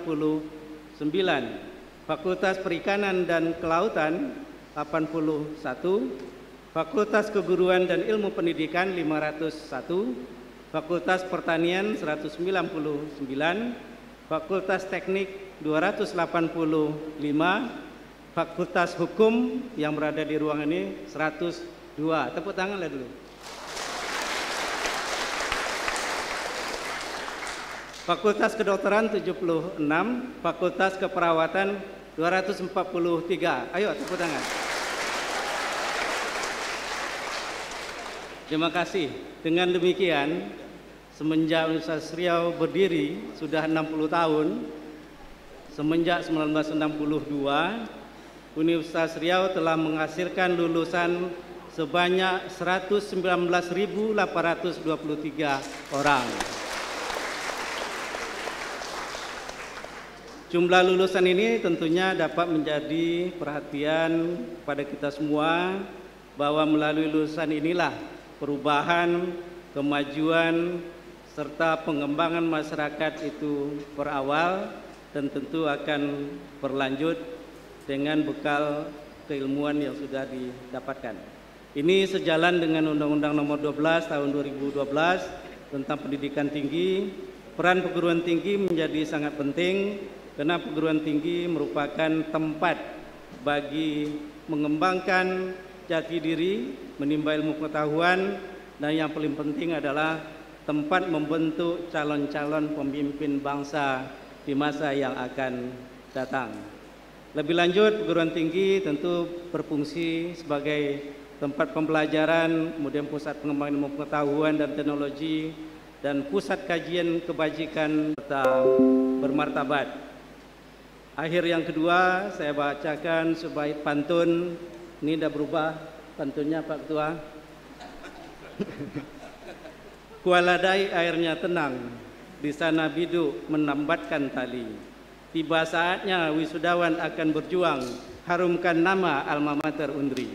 Fakultas Perikanan dan Kelautan 81. Fakultas Keguruan dan Ilmu Pendidikan 501. Fakultas Pertanian 199. Fakultas Teknik 285. Fakultas Hukum yang berada di ruangan ini 102. Tepuk tangan lah dulu. Fakultas Kedokteran 76, Fakultas Keperawatan 243. Ayo tepuk tangan. Terima kasih. Dengan demikian, semenjak Universitas Riau berdiri sudah 60 tahun, semenjak 1962, Universitas Riau telah menghasilkan lulusan sebanyak 119.823 orang. Jumlah lulusan ini tentunya dapat menjadi perhatian pada kita semua bahwa melalui lulusan inilah perubahan, kemajuan, serta pengembangan masyarakat itu berawal dan tentu akan berlanjut dengan bekal keilmuan yang sudah didapatkan. Ini sejalan dengan Undang-Undang Nomor 12 Tahun 2012 tentang pendidikan tinggi. Peran perguruan tinggi menjadi sangat penting karena perguruan tinggi merupakan tempat bagi mengembangkan jati diri, menimba ilmu pengetahuan, dan yang paling penting adalah tempat membentuk calon-calon pemimpin bangsa di masa yang akan datang. Lebih lanjut, perguruan tinggi tentu berfungsi sebagai tempat pembelajaran, kemudian pusat pengembangan ilmu pengetahuan dan teknologi, dan pusat kajian kebajikan serta bermartabat. Akhir yang kedua, saya bacakan sebaik pantun. Ini dah berubah pantunnya Pak Ketua. Kualadai airnya tenang, di sana biduk menambatkan tali. Tiba saatnya wisudawan akan berjuang, harumkan nama alma mater Undri.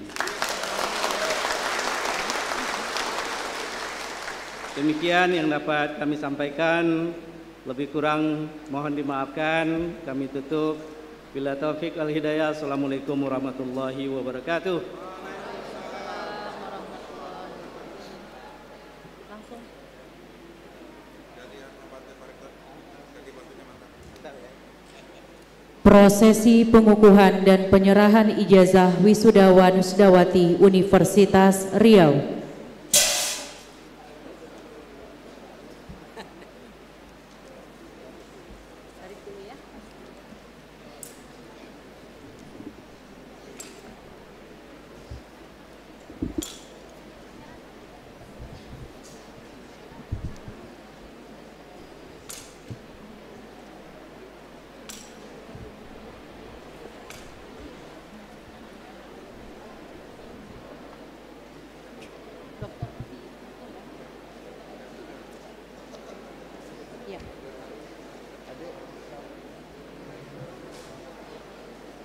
Demikian yang dapat kami sampaikan, lebih kurang mohon dimaafkan. Kami tutup. Bila taufik al hidayah. Assalamualaikum warahmatullahi wabarakatuh. Prosesi pengukuhan dan penyerahan ijazah wisudawan Wisudawati Universitas Riau.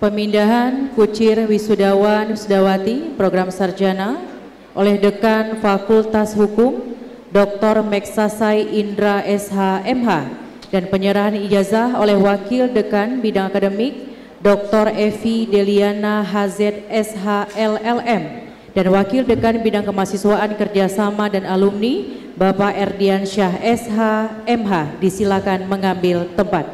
Pemindahan Kucir Wisudawan Wisudawati Program Sarjana oleh Dekan Fakultas Hukum Dr. Meksasai Indra SH MH dan penyerahan ijazah oleh Wakil Dekan Bidang Akademik Dr. Evi Deliana HZ SH LLM dan Wakil Dekan Bidang Kemahasiswaan Kerjasama dan Alumni Bapak Erdiansyah SH MH. Disilakan mengambil tempat.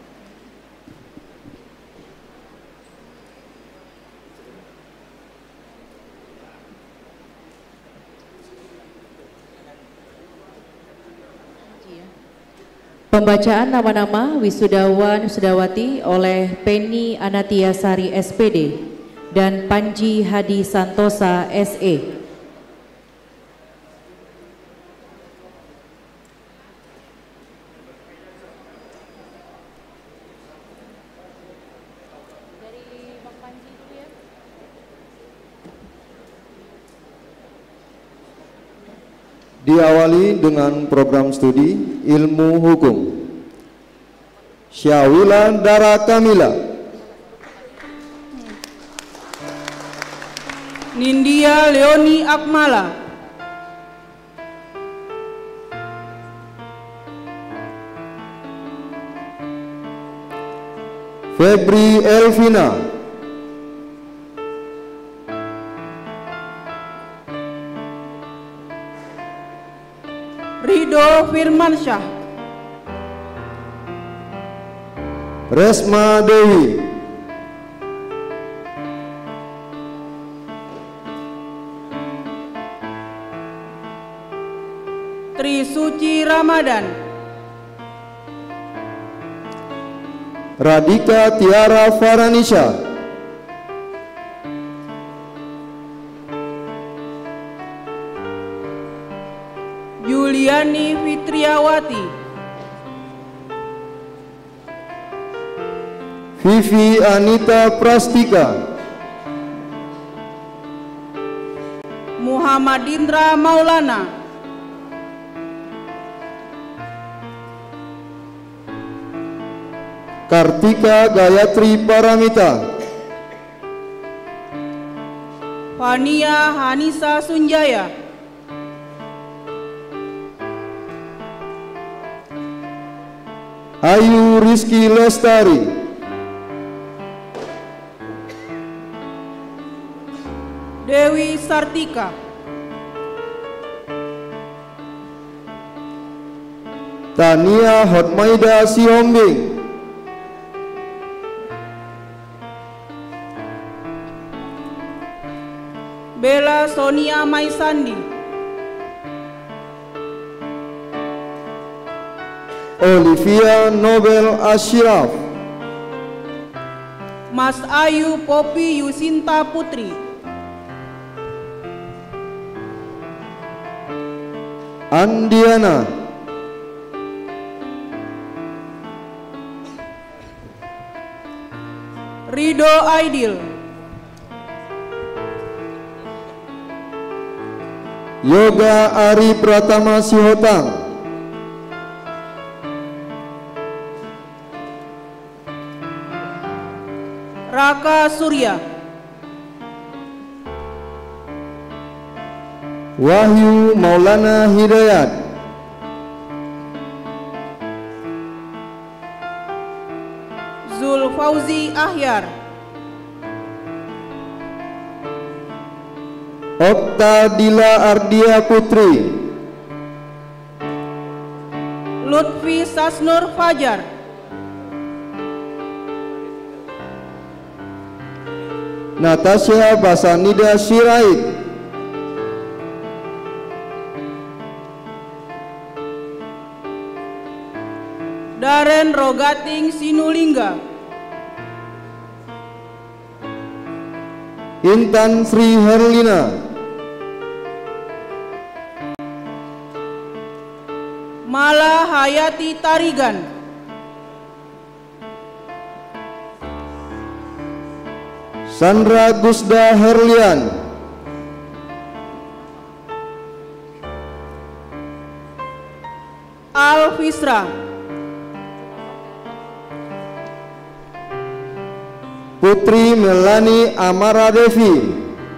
Pembacaan nama-nama wisudawan wisudawati oleh Penny Anatiasari SPD dan Panji Hadi Santosa SE. Diawali dengan program studi ilmu hukum. Syawila Dara Kamila, Nindya Leoni Akmala, Febri Elvina, Ridho Firmansyah, Resma Dewi, Trisuci Ramadan, Radika Tiara Faranisha, Juliani Fitriawati, Vivi Anita Prastika, Muhammad Indra Maulana, Kartika Gayatri Paramita, Fania Hanisa Sunjaya, Ayu Rizky Lestari, Dewi Sartika, Tania Hotmaida Sihombing, Bella Sonia Maisandi, Olivia Nobel Ashraf, Mas Ayu Popi Yusinta Putri, Andiana, Ridho Aidil, Yoga Ari Pratama Sihotang, Raka Surya, Wahyu Maulana Hidayat, Zul Fauzi Ahyar, Okta Dila Ardia Putri, Lutfi Sasnur Fajar, Natasha Basanida Sirait, Daren Rogating Sinulingga, Intan Sri Herlina, Mala Hayati Tarigan, Sandra Gusda Herlian, Al Fisra, Putri Melani Amara Devi,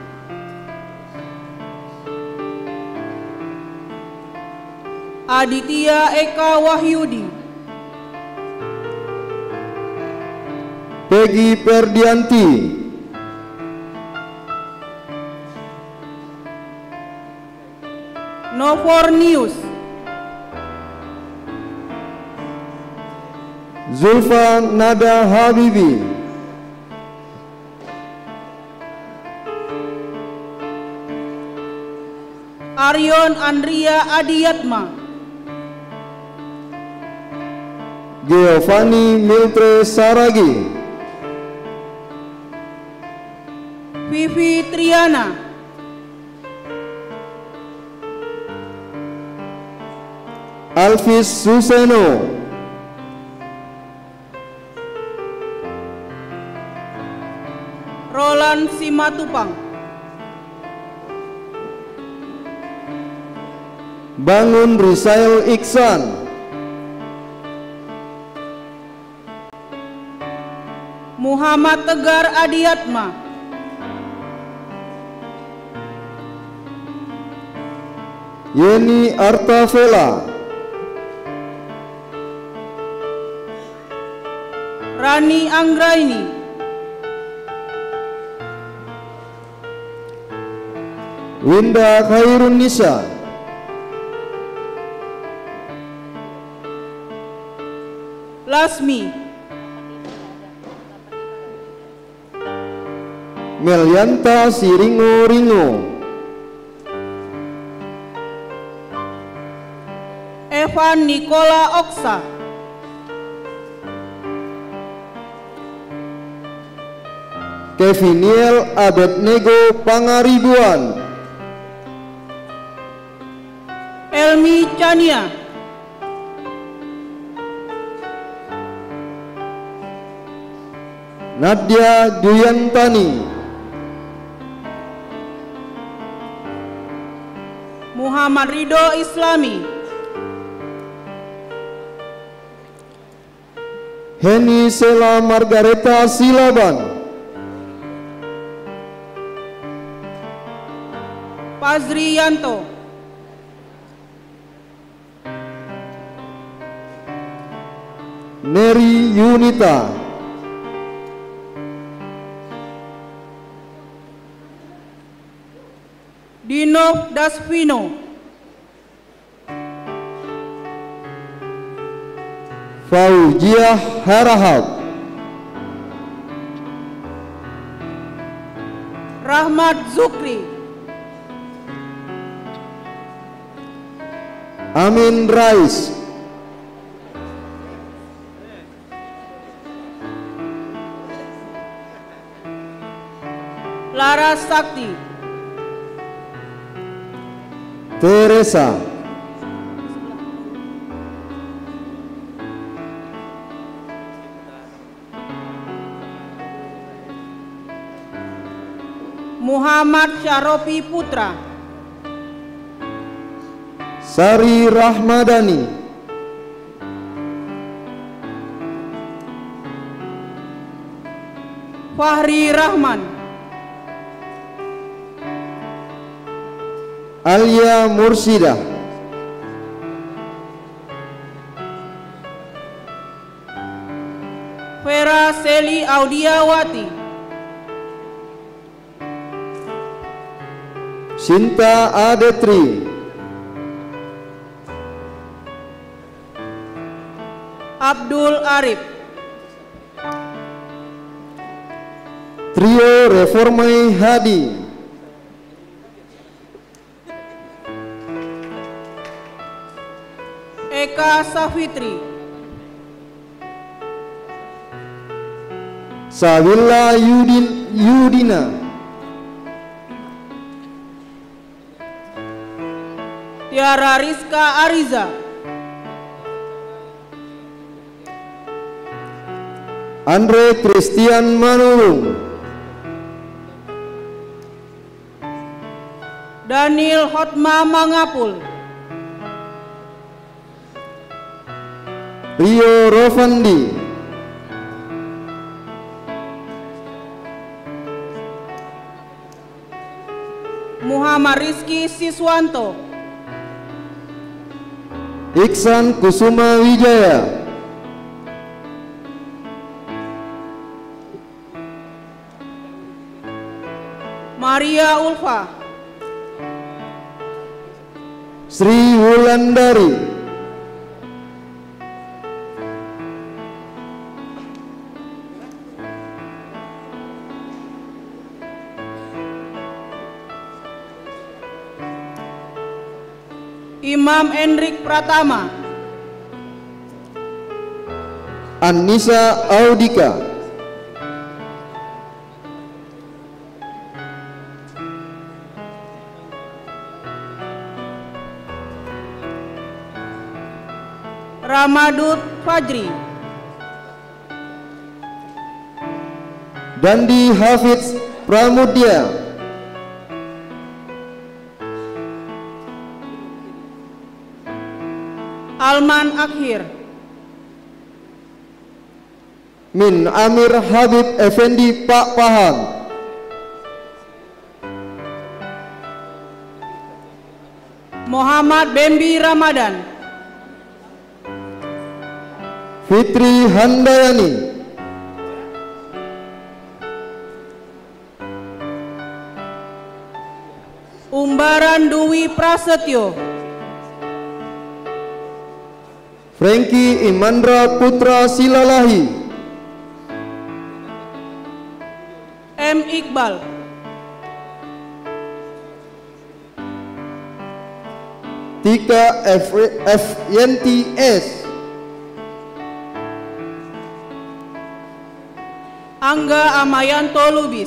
Aditya Eka Wahyudi, Peggy Perdianti, Novornius, Zulfa Nada Habibi, Aryon Andria Adiyatma, Giovanni Miltre Saragi, Vivi Triana, Alvis Suseno, Roland Simatupang, Bangun Risail Iksan, Muhammad Tegar Adiyatma, Yeni Artavela, Rani Anggraini, Winda Khairun Nisa, Lasmi, Melianta Siringo Ringo, Evan Nikola Oksa, Keviniel Abednego Pangaribuan, Elmi Chania, Nadia Duyantani, Muhammad Ridho Islami, Heni Sela Margareta Silaban, Fazri Yanto, Neri Yunita, Dinov Dasvino, Faujiah Harahap, Rahmat Zukri, Amin Rais, Laras Sakti, Teresa, Muhammad Syarofi Putra, Sari Rahmadani, Fahri Rahman, Alia Mursidah, Vera Seli Audiawati, Sinta Adetri, Abdul Arif, Trio Reformai Hadi, Eka Safitri, Sawilla Yudina, Tiara Rizka Ariza, Andre Christian Manulung, Daniel Hotma Mangapul, Rio Rovandi, Muhammad Rizky Siswanto, Iksan Kusuma Wijaya, Maria Ulfa, Sri Wulandari, Imam Endrik Pratama, Anissa Audika, Ramadut Fajri, Dandi Hafiz Pramudya, Alman Akhir, Min Amir Habib Effendi Pak Pahang, Muhammad Bembi Ramadan, Fitri Handayani, Umbaran Dwi Prasetyo, Franky Imandra Putra Silalahi, M. Iqbal, Tika Yenti S, Angga Amayanto Lubis,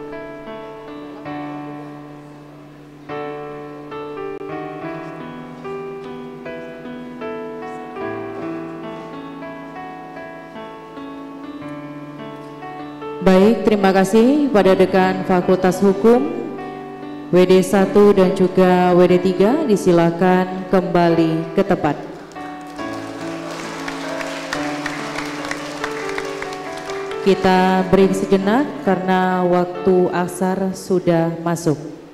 Baik, terima kasih pada Dekan Fakultas Hukum WD 1 dan juga WD 3, disilakan kembali ke tempat. Kita break sejenak karena waktu asar sudah masuk.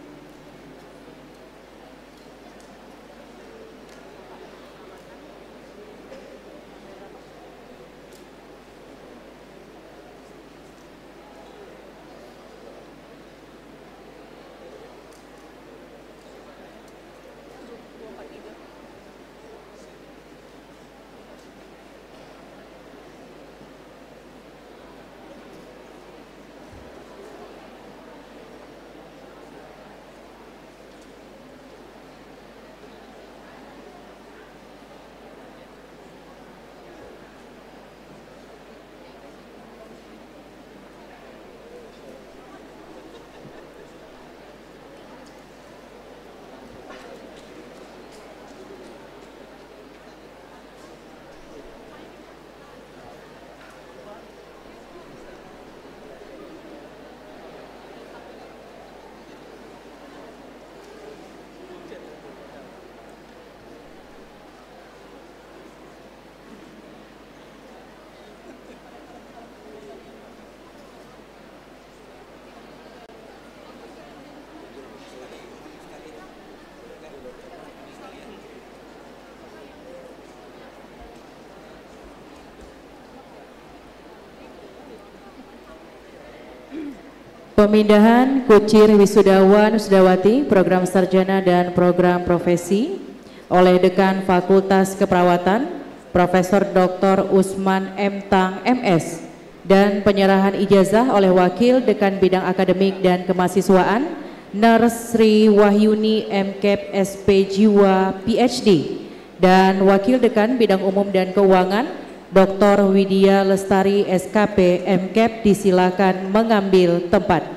Pemindahan Kucir Wisudawan Wisudawati Program Sarjana dan Program Profesi oleh Dekan Fakultas Keperawatan Profesor Dr. Usman M. Tang MS dan penyerahan ijazah oleh Wakil Dekan Bidang Akademik dan Kemahasiswaan Nurse Sri Wahyuni MKep SP Jiwa PhD dan Wakil Dekan Bidang Umum dan Keuangan Dr. Widya Lestari SKP MKep disilakan mengambil tempat.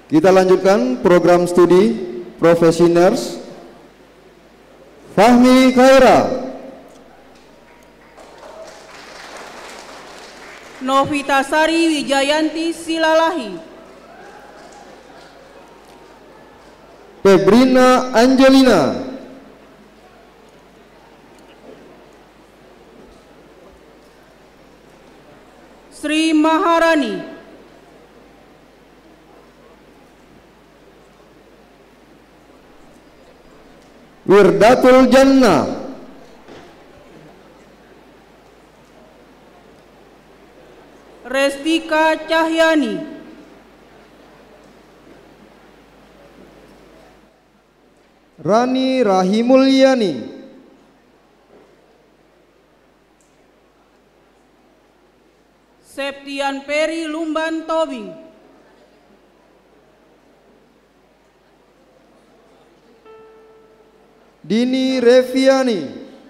Kita lanjutkan program studi Profesi Nurse. Fahmi Khaira, Novitasari Wijayanti Silalahi, Febrina Angelina, Sri Maharani, Wirdatul Jannah, Restika Cahyani, Rani Rahimulyani, Septian Peri Lumban Tobing, Dini Reviani,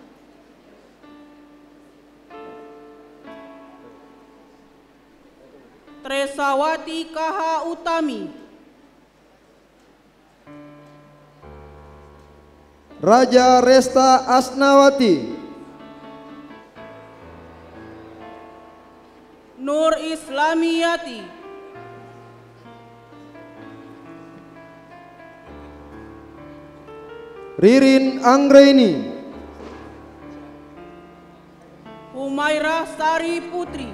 Tresawati Kaha Utami, Raja Resta Asnawati, Nur Islamiyati, Ririn Anggraini, Humairah Sari Putri,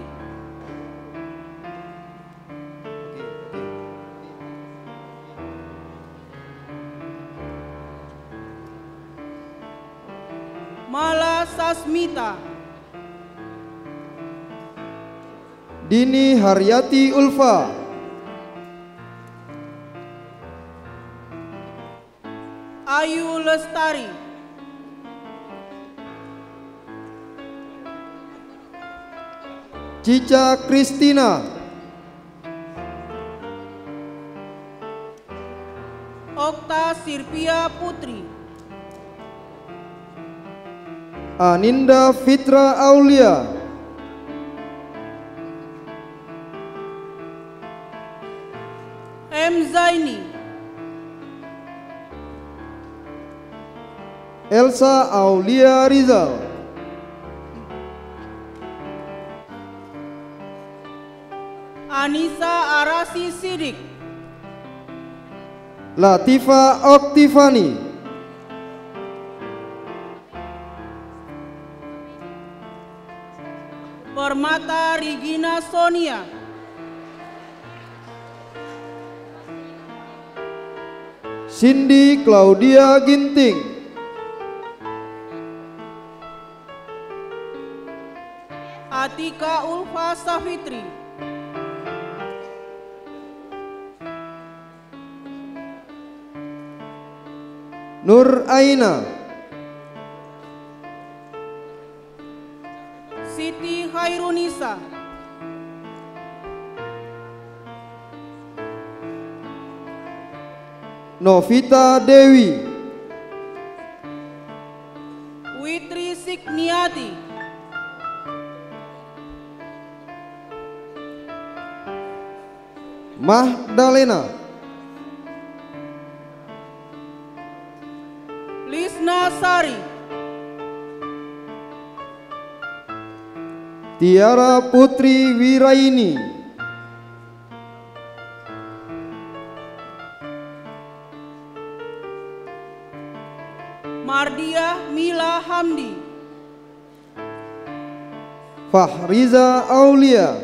Mala Sasmita, Dini Haryati Ulfa, Ayu Lestari, Cica Kristina, Okta Sirpia Putri, Aninda Fitra Aulia, M. Zaini, Elsa Aulia Rizal, Anissa Arasi Sidik, Latifa Oktivani, Permata Regina Sonia, Cindy Claudia Ginting, Atika Ulfa Safitri, Nur Aina, Siti Khairunisa, Novita Dewi, Witri Sikniati, Mahdalena, Lisna Sari, Tiara Putri Wiraini, Mardiah Mila Hamdi, Fahriza Aulia,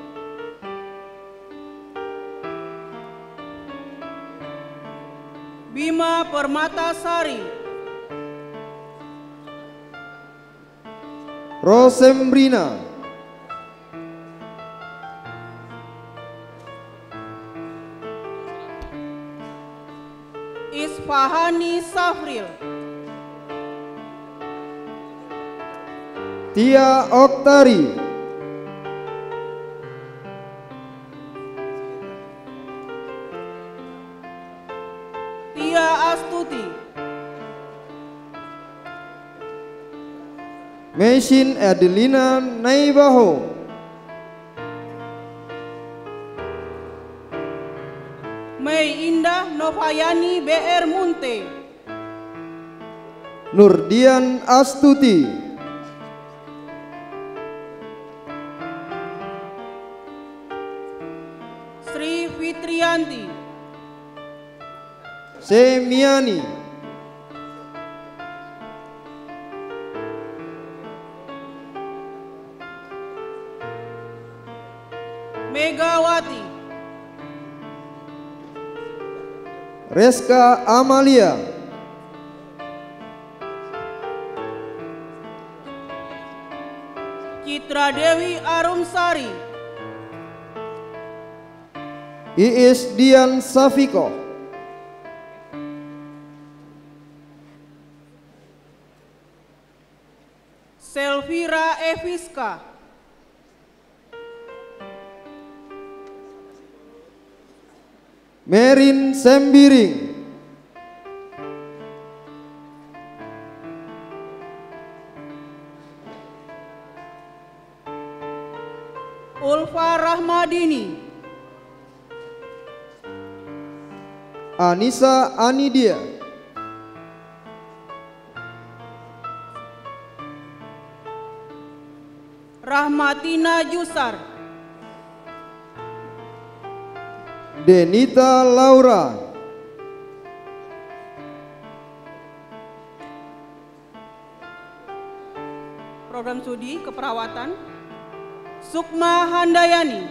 Bima Permatasari, Rosembrina, Isfahani Safril, Tia Oktari, Tia Astuti, Mesin Adelina Naibaho, Mei Novayani BR Munte, Nurdian Astuti, Sri Fitrianti, Semiani, Megawati, Reska Amalia, Citra Dewi Arumsari, Iis Dian Safiko, Selvira Eviska, Merin Sembiring, Ulfa Rahmadini, Anissa Anidia, Rahmatina Jusar, Denita Laura, Program Studi Keperawatan, Sukma Handayani,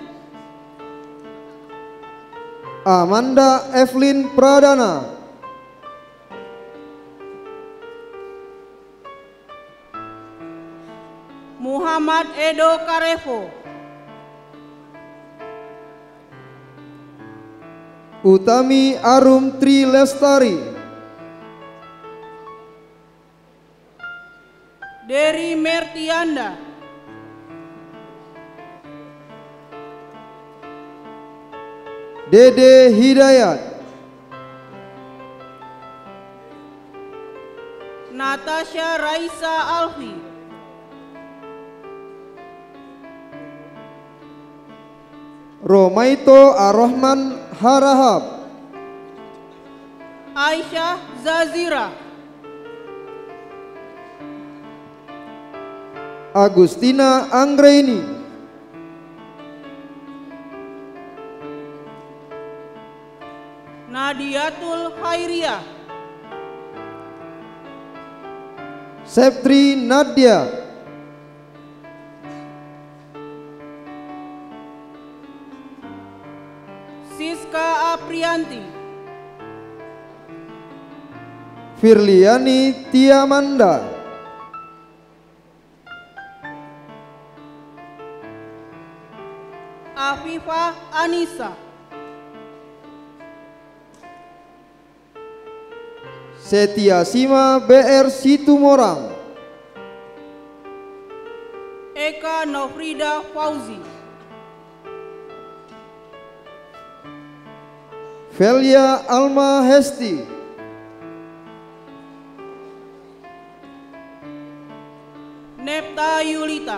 Amanda Evelyn Pradana, Muhammad Edo Karevo, Utami Arum Tri Lestari, Dery Mertianda, Dede Hidayat, Natasha Raisa Alfi, Romaito Ar-Rahman Harahap, Aisyah Zazira, Agustina Anggraini, Nadiatul Khairiyah, Septri Nadia, Siska Aprianti, Firliani Tiamanda, Afifah Anissa, Setia Sima BR Situmorang, Eka Nofrida Fauzi, Velia Alma Hesti, Nepta Yulita,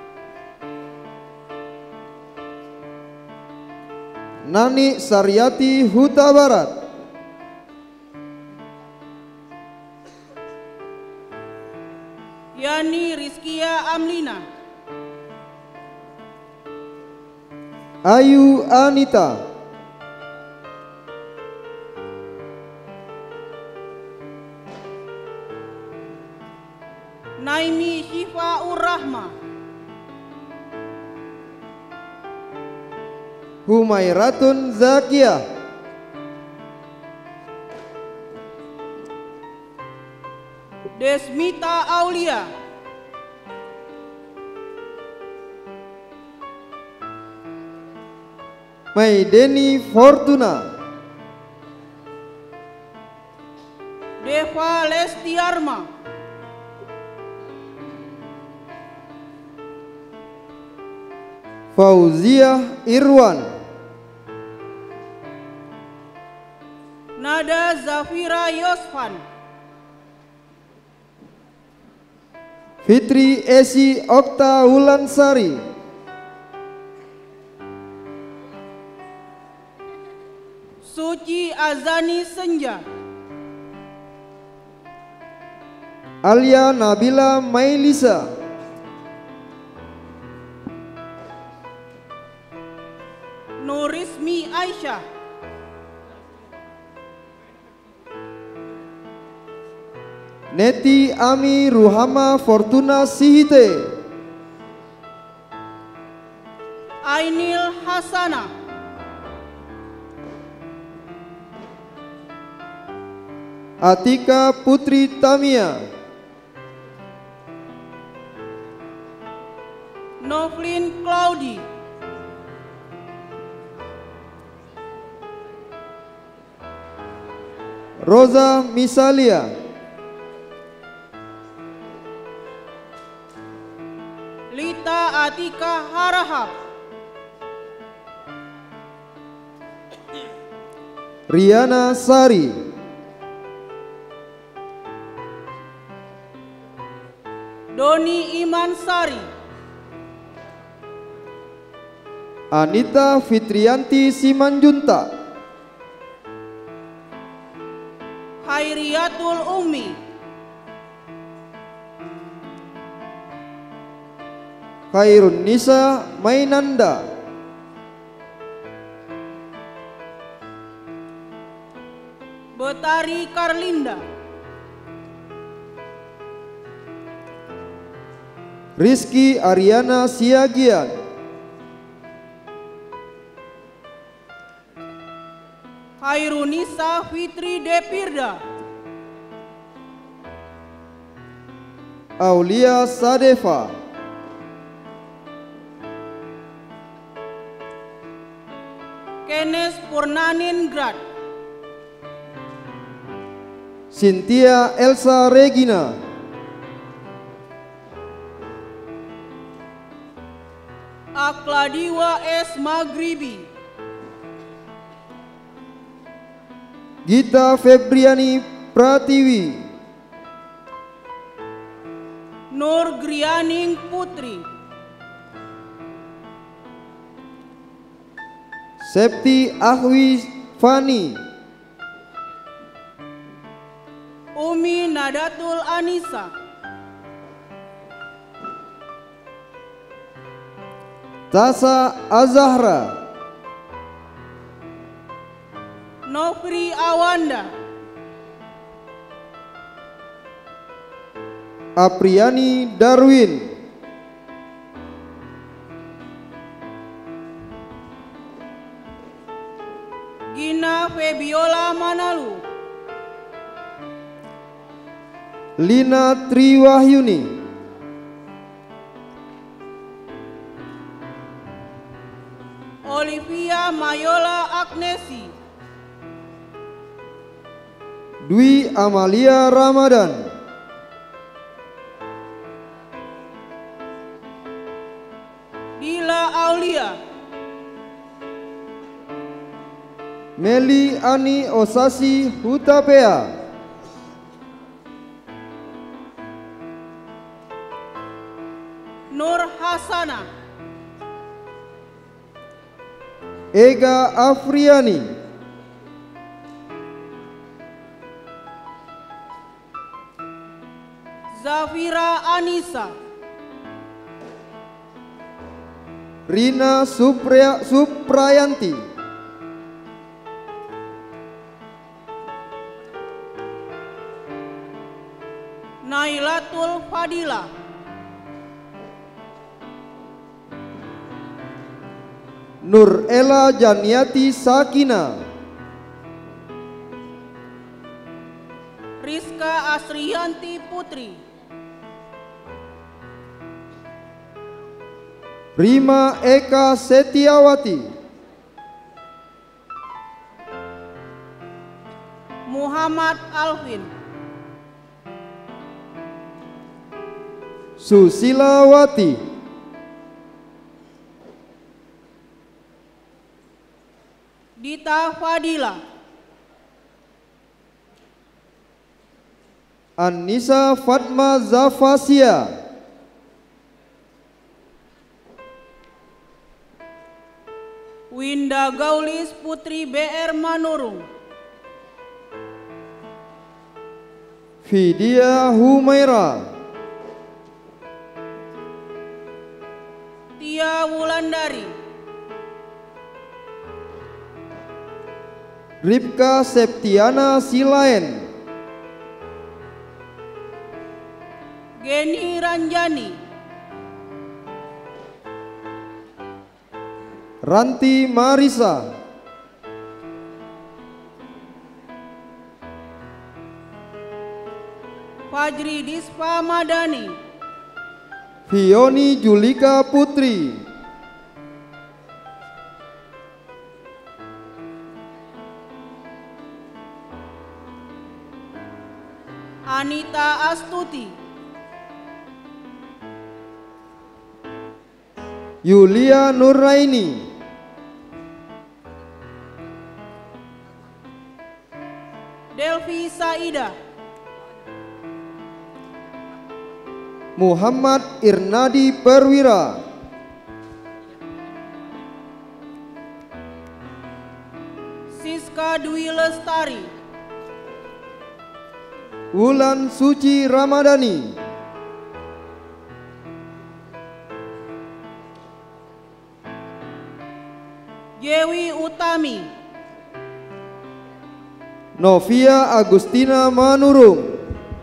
Nani Saryati Huta Barat, Yani Rizkia Amlina, Ayu Anita, Naimi Syifa Ur-Rahma, Humairatun Zakiyah, Desmita Aulia, Maideni Fortuna, Deva Lestiarma, Fauziah Irwan, Nada Zafira Yosvan, Fitri Esi Okta Wulansari, Suci Zani Senja, Alia Nabila Mailisa, Nurismi Aisyah, Neti Ami Ruhama Fortuna Sihite, Ainil Hasana, Atika Putri Tamia, Novlin Claudi, Rosa Misalia, Lita Atika Harahap, Riana Sari, Doni Iman Sari, Anita Fitrianti Simanjunta, Hairiatul Ummi, Khairun Nisa Mainanda, Betari Karlinda, Rizky Ariana Siagian, Hairunisa Fitri Depirda, Aulia Sadeva, Kenes Purnaningrad, Cynthia Elsa Regina, Akladiwa S. Magribi, Gita Febriani Pratiwi, Nur Grianing Putri, Septi Ahwi Fani, Umi Nadatul Anisa, Tasa Azahra, Nofri Awanda, Apriani Darwin, Gina Febiola Manalu, Lina Triwahyuni, Olivia Mayola Agnesi, Dwi Amalia Ramadan, Dila Aulia, Meli Ani Osasi Hutapea, Nur Hasana, Ega Afriani, Zafira Anisa, Rina Suprayanti, Nailatul Fadila, Nur Ella Janiati Sakina, Rizka Asrianti Putri, Rima Eka Setiawati, Muhammad Alvin, Susilawati, Dita Fadila, Anissa Fatma Zafasia, Winda Gaulis Putri BR Manurung, Vidya Humaira, Tia Wulandari, Ripka Septiana Silaen, Geni Ranjani, Ranti Marisa, Fajri Dispa Madani, Fioni Julika Putri, Anita Astuti, Yulia Nuraini, Delvi Saida, Muhammad Irnadi Perwira, Siska Dwi Lestari, Wulan Suci Ramadhani, Jewi Utami, Novia Agustina Manurung,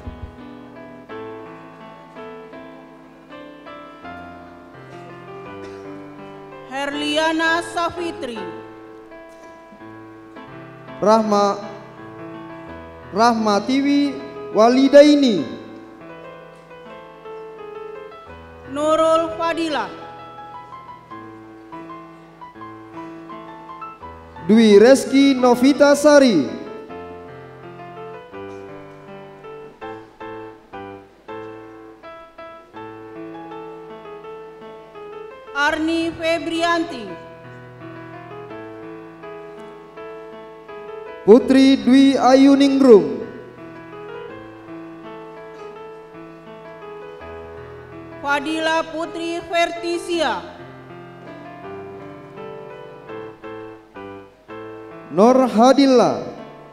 Herliana Safitri, Rahmatiwi Walidaini, Nurul Fadilah, Dwi Reski Novita Sari, Arni Febrianti, Putri Dwi Ayuningrum, Fadila Putri Vertisia, Nur Hadilla,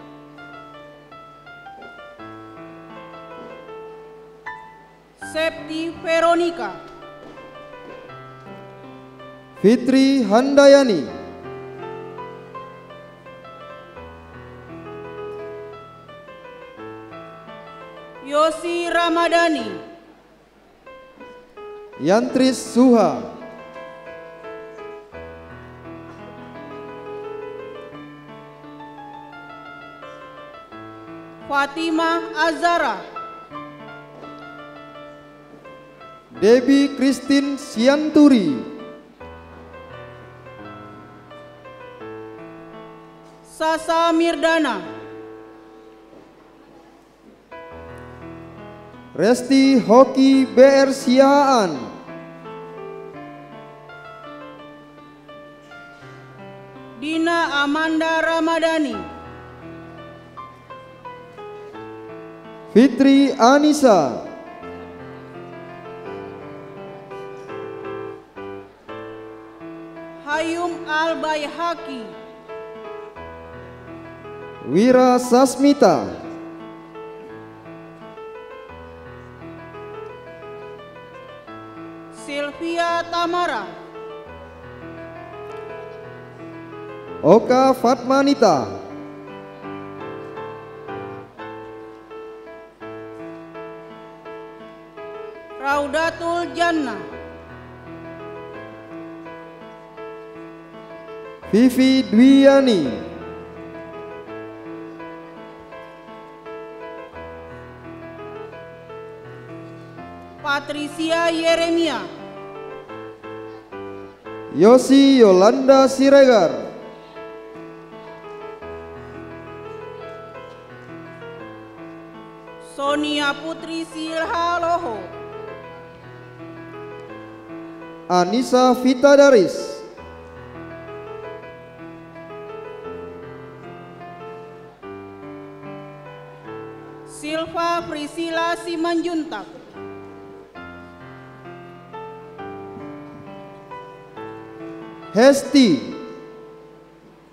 Septi Veronica, Fitri Handayani, Yosi Ramadhani, Yantris Suha, Fatimah Azara, Debbie Christine Sianturi, Sasa Mirdana, Resti Hoki BR Siaan, Dina Amanda Ramadhani, Fitri Anissa, Hayum Al-Baihaqi, Wira Sasmita, Sylvia Tamara, Oka Fatmanita, Raudatul Jannah, Vivi Dwiani, Patricia Yeremia, Yosi Yolanda Siregar, Sonia Putri Silhaloho, Anissa Vita Daris, Silva Priscilla Simanjuntak, Hesti,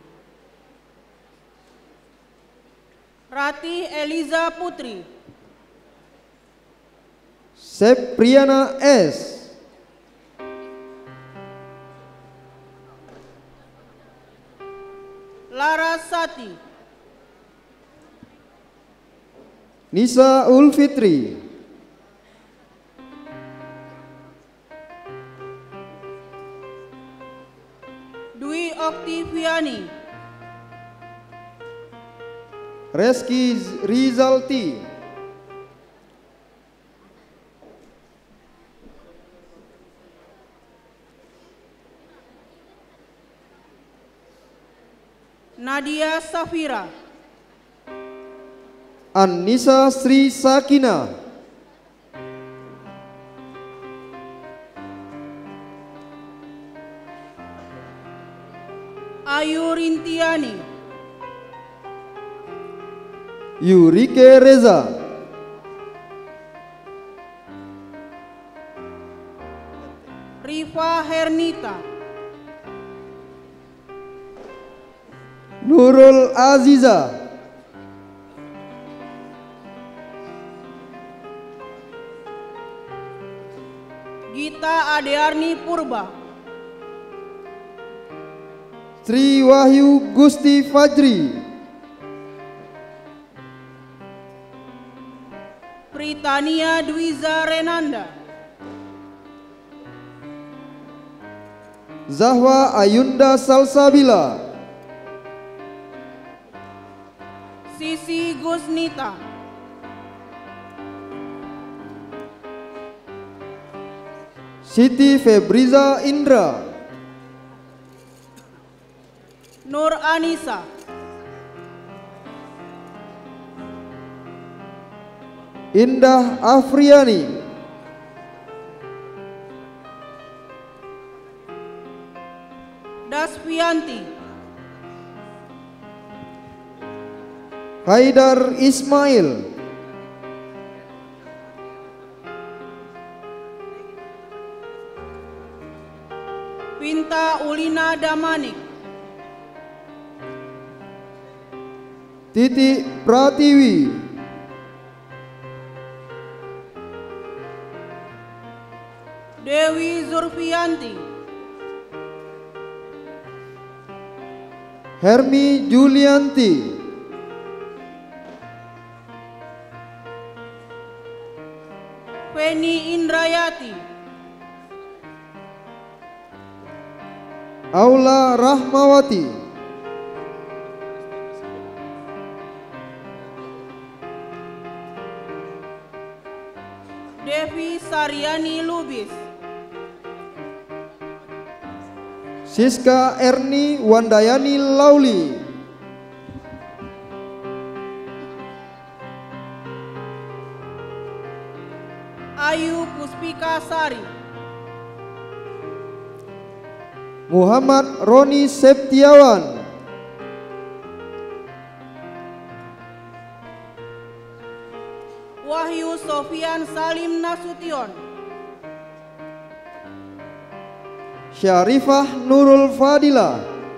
Ratih Eliza Putri, Sepriana S. Larasati, Nisa Ulfitri, Dwi Oktiviani, Reski Rizalti, Nadia Safira, Annisa Sri Sakina, Ayu Rintiani, Yurike Reza, Rifa Hernita, Nurul Aziza, Gita Adearni Purba, Sri Wahyu Gusti Fajri, Pritania Dwiza Renanda, Zahwa Ayunda Salsabila, Sisi Gusnita, Siti Febriza Indra, Nur Anissa, Indah Afriani, Dasvianti, Haidar Ismail, Pinta Ulina Damanik, Titi Pratiwi, Dewi Zurfianti, Hermi Julianti, Feni Indrayati, Aula Rahmawati, Devi Saryani Lubis, Siska Erni Wandayani Lauli, Ayu Puspika Sari, Muhammad Roni Septiawan, Wahyu Sofian Salim Nasution, Syarifah Nurul Fadila,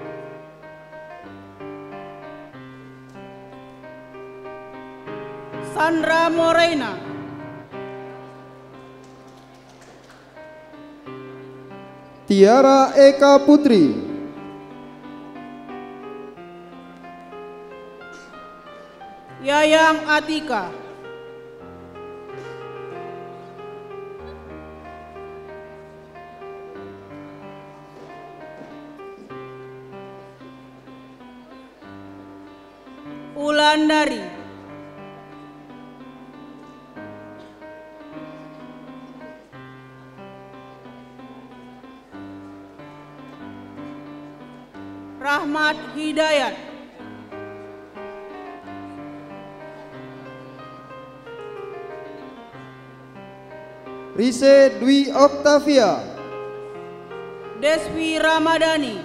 Sandra Morena, Tiara Eka Putri, Yayang Atika, Ulandari, Rahmat Hidayat, Rise Dwi Oktavia, Deswi Ramadhani,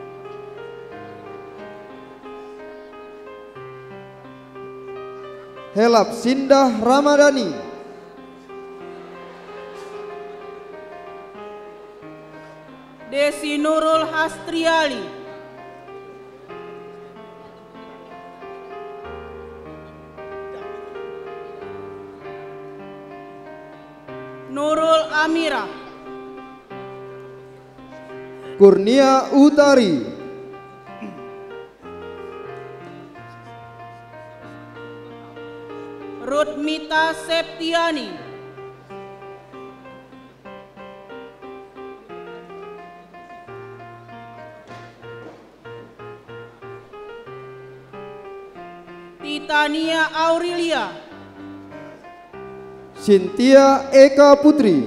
Helap Sindah Ramadhani, Desi Nurul Hastriali, Nurul Amira, Kurnia Utari, Rutmita Septiani, Titania Aurelia, Cynthia Eka Putri,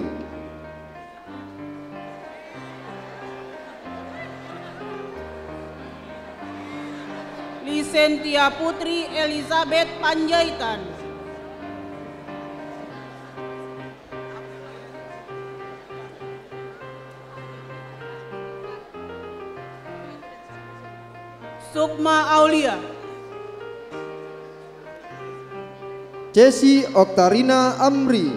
Lisentia Putri Elizabeth Panjaitan, Sukma Aulia, Cesi Oktarina Amri,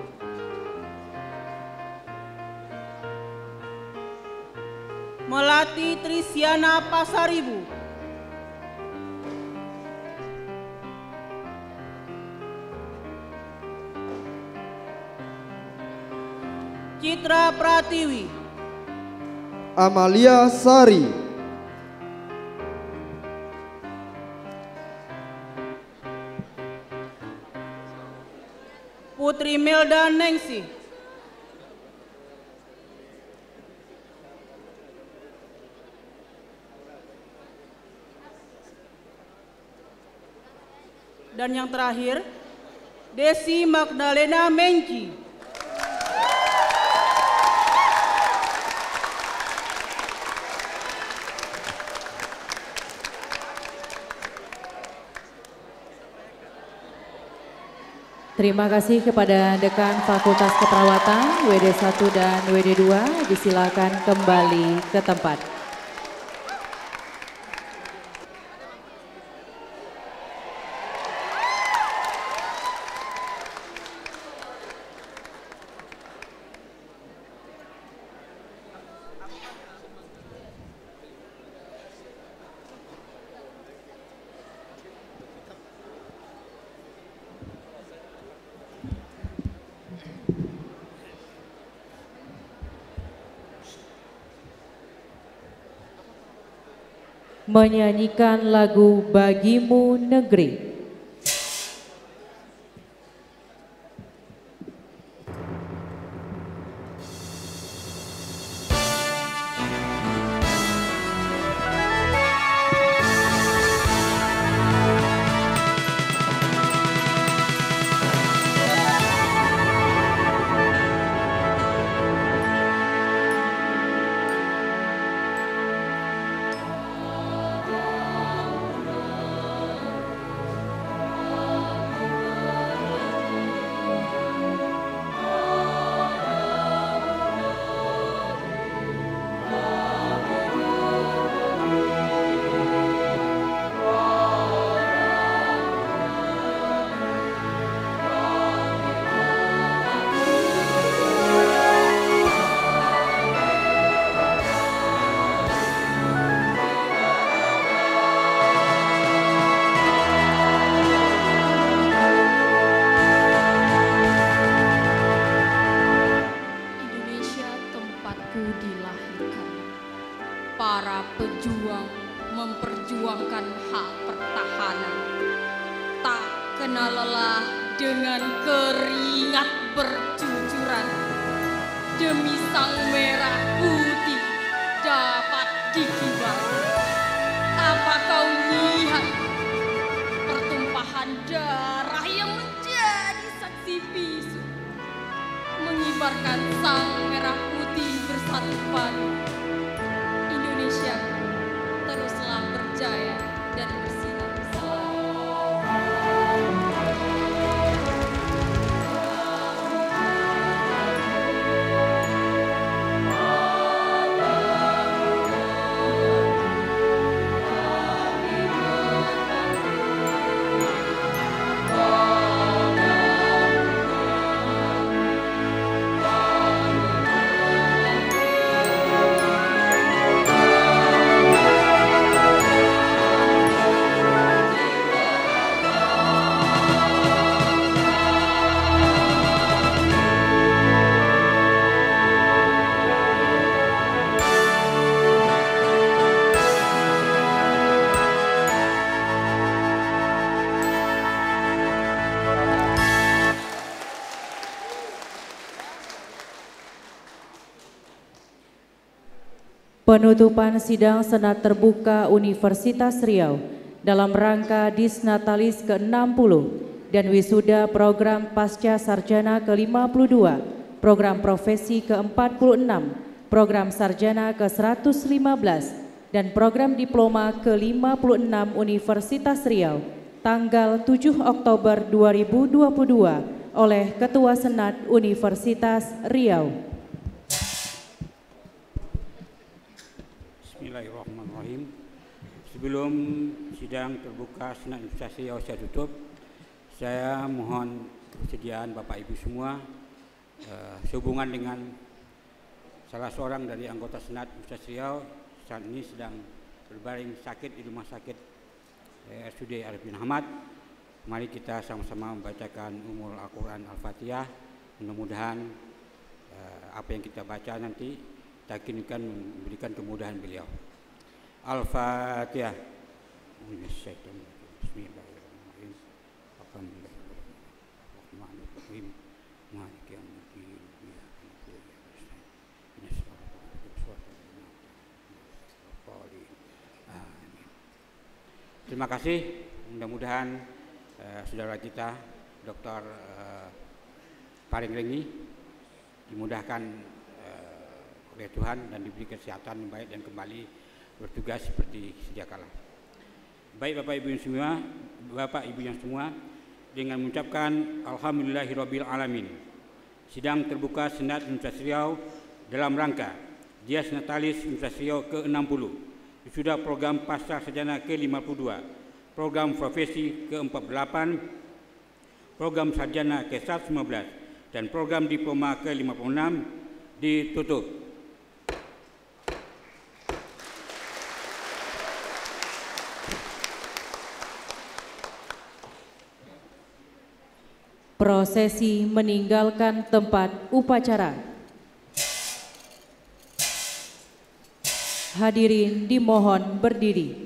Melati Trisiana Pasaribu, Citra Pratiwi, Amalia Sari, Putri Melda Nengsi, dan yang terakhir Desi Magdalena Menci. Terima kasih kepada Dekan Fakultas Keperawatan WD1 dan WD2, disilakan kembali ke tempat. Menyanyikan lagu Bagimu Negeri. memperjuangkan hak pertahanan. Tak kenal lelah dengan keringat bercucuran. Demi sang merah putih dapat dikibarkan. Apa kau lihat pertumpahan darah yang menjadi saksi bisu, mengibarkan sang merah putih bersatu padu. Indonesia teruslah berjaya dan bersinar Penutupan sidang Senat Terbuka Universitas Riau dalam rangka Disnatalis ke-60 dan wisuda program Pasca Sarjana ke-52, program profesi ke-46, program sarjana ke-115, dan program diploma ke-56 Universitas Riau tanggal 7 Oktober 2022 oleh Ketua Senat Universitas Riau. Bismillahirrahmanirrahim. Sebelum sidang terbuka Senat Universitas Riau saya tutup, saya mohon kesediaan Bapak Ibu semua sehubungan dengan salah seorang dari anggota Senat Universitas Riau saat ini sedang berbaring sakit di rumah sakit RSUD Arifin Ahmad. Mari kita sama-sama membacakan Ummul Al-Quran Al-Fatihah. Mudah-mudahan apa yang kita baca nanti kita yakinkan memberikan kemudahan beliau. Al-Fatihah. Bismillahirrahmanirrahim. Alhamdulillahirrahmanirrahim. Maliki yaumiddin. Terima kasih. Mudah-mudahan saudara kita Dr. Paring Rengi dimudahkan oleh Tuhan dan diberi kesehatan yang baik dan kembali bertugas seperti sedia kala. Baik Bapak Ibu yang semua, Bapak Ibu yang semua, dengan mengucapkan Alhamdulillahirabbil alamin. Sidang terbuka Senat Universitas Riau dalam rangka Dies Natalis Universitas Riau ke-60, sudah program Pasca Sarjana ke-52, program profesi ke-48, program sarjana ke-115, dan program diploma ke-56 ditutup. Prosesi meninggalkan tempat upacara. Hadirin dimohon berdiri.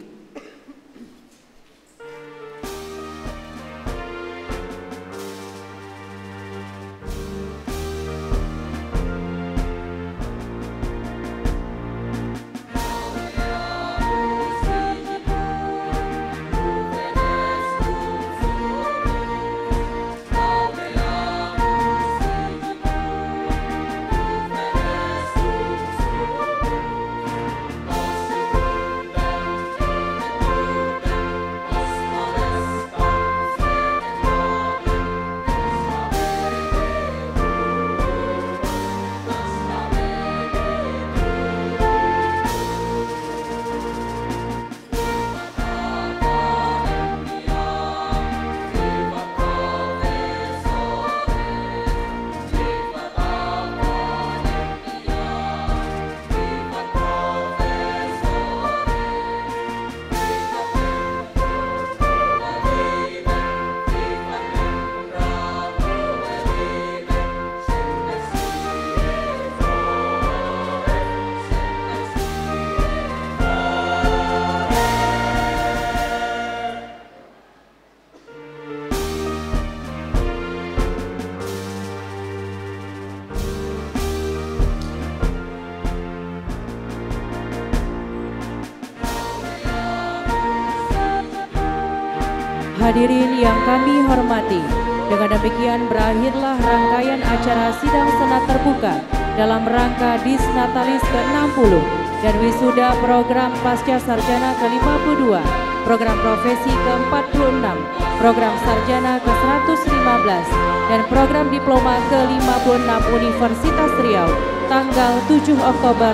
Hadirin yang kami hormati, dengan demikian berakhirlah rangkaian acara sidang Senat Terbuka dalam rangka Disnatalis ke-60 dan wisuda program Pasca Sarjana ke-52, program profesi ke-46, program sarjana ke-115, dan program diploma ke-56 Universitas Riau tanggal 7 Oktober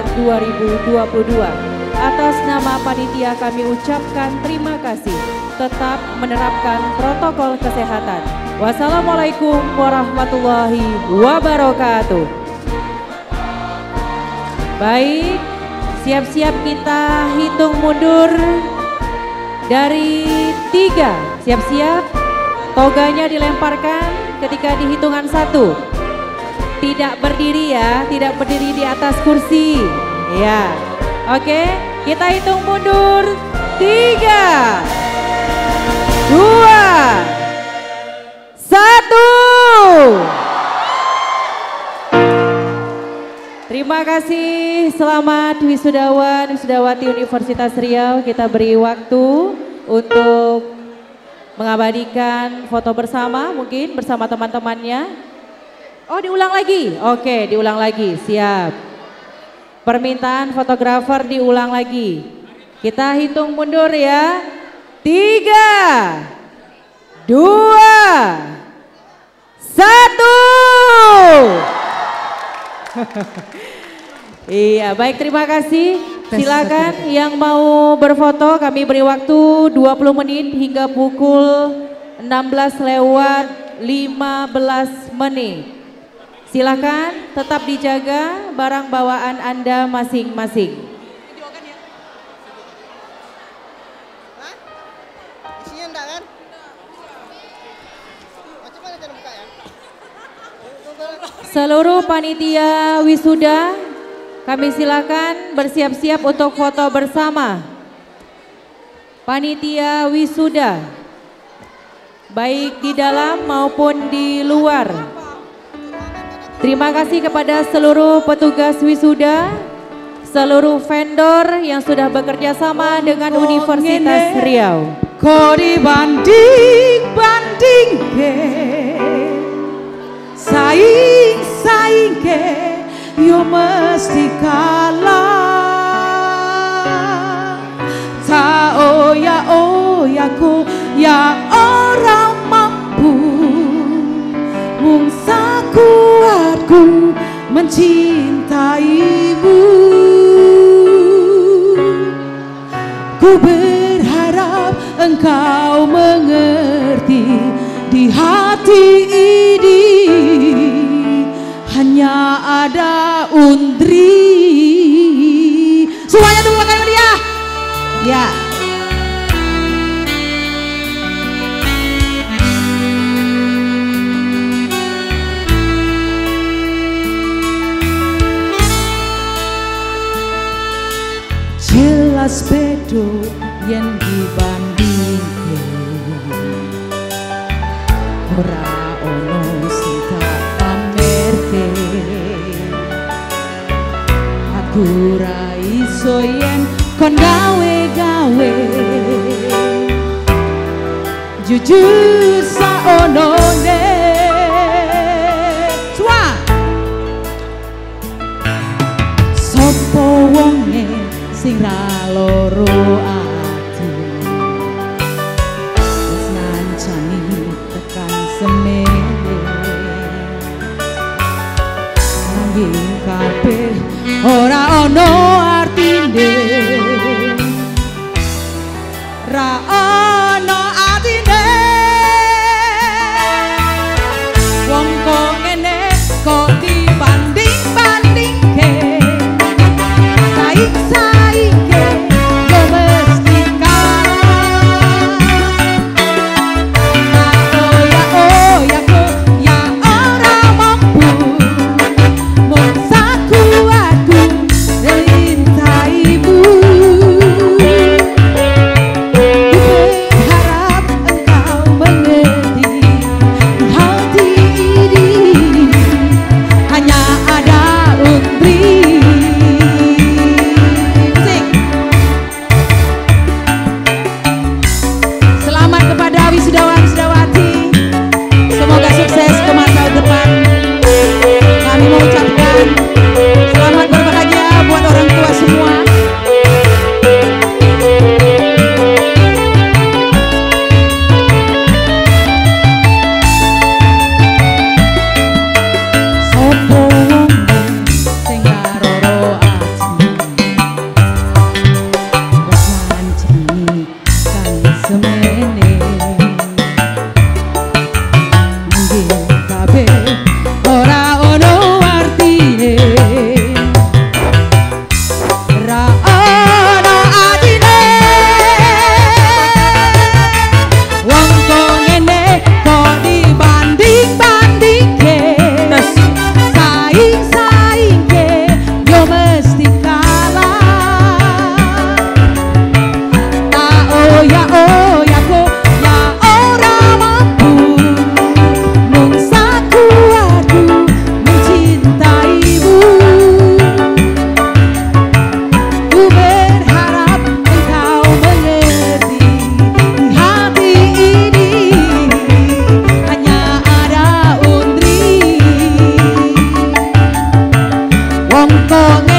2022. Atas nama panitia kami ucapkan terima kasih. Tetap menerapkan protokol kesehatan. Wassalamualaikum warahmatullahi wabarakatuh. Baik, siap-siap kita hitung mundur dari 3. Siap-siap, toganya dilemparkan ketika di hitungan 1. Tidak berdiri ya, tidak berdiri di atas kursi. Ya, oke, kita hitung mundur 3, 2, 1. Terima kasih, selamat wisudawan, wisudawati Universitas Riau. Kita beri waktu untuk mengabadikan foto bersama, mungkin bersama teman-temannya. Oh, diulang lagi? Oke, diulang lagi, siap. Permintaan fotografer diulang lagi. Kita hitung mundur ya. 3, 2, 1. Iya, baik, terima kasih. Silakan yang mau berfoto, kami beri waktu 20 menit hingga pukul 16:15 menit. Silakan tetap dijaga barang bawaan Anda masing-masing. Seluruh panitia wisuda, kami silakan bersiap-siap untuk foto bersama. Panitia wisuda, baik di dalam maupun di luar. Terima kasih kepada seluruh petugas wisuda, seluruh vendor yang sudah bekerja sama dengan Universitas Riau. Kau dibanding-banding saing ke yo mesti kalah. Ta oh ya ku ya orang mampu, mung sakuatku mencintaimu. Ku berharap engkau mengerti, di hati ini hanya ada Undri. Semuanya tepuk tangan dia. Ya. Jelas bedo yang dibandingke, ora ono sing tak pamerke. Aku ra iso yen kon gawe-gawe, jujur saonone. Swa sopo wonge sing ra loro ati, wis ngancani tekan semene. Nanging kabeh ora ono artine, ra ono artine. Wong kok ngene kok dibanding-bandingke, saing-saingke yo mesti kalah. Oh ya kok ya ora mampu, mung sakuatku kok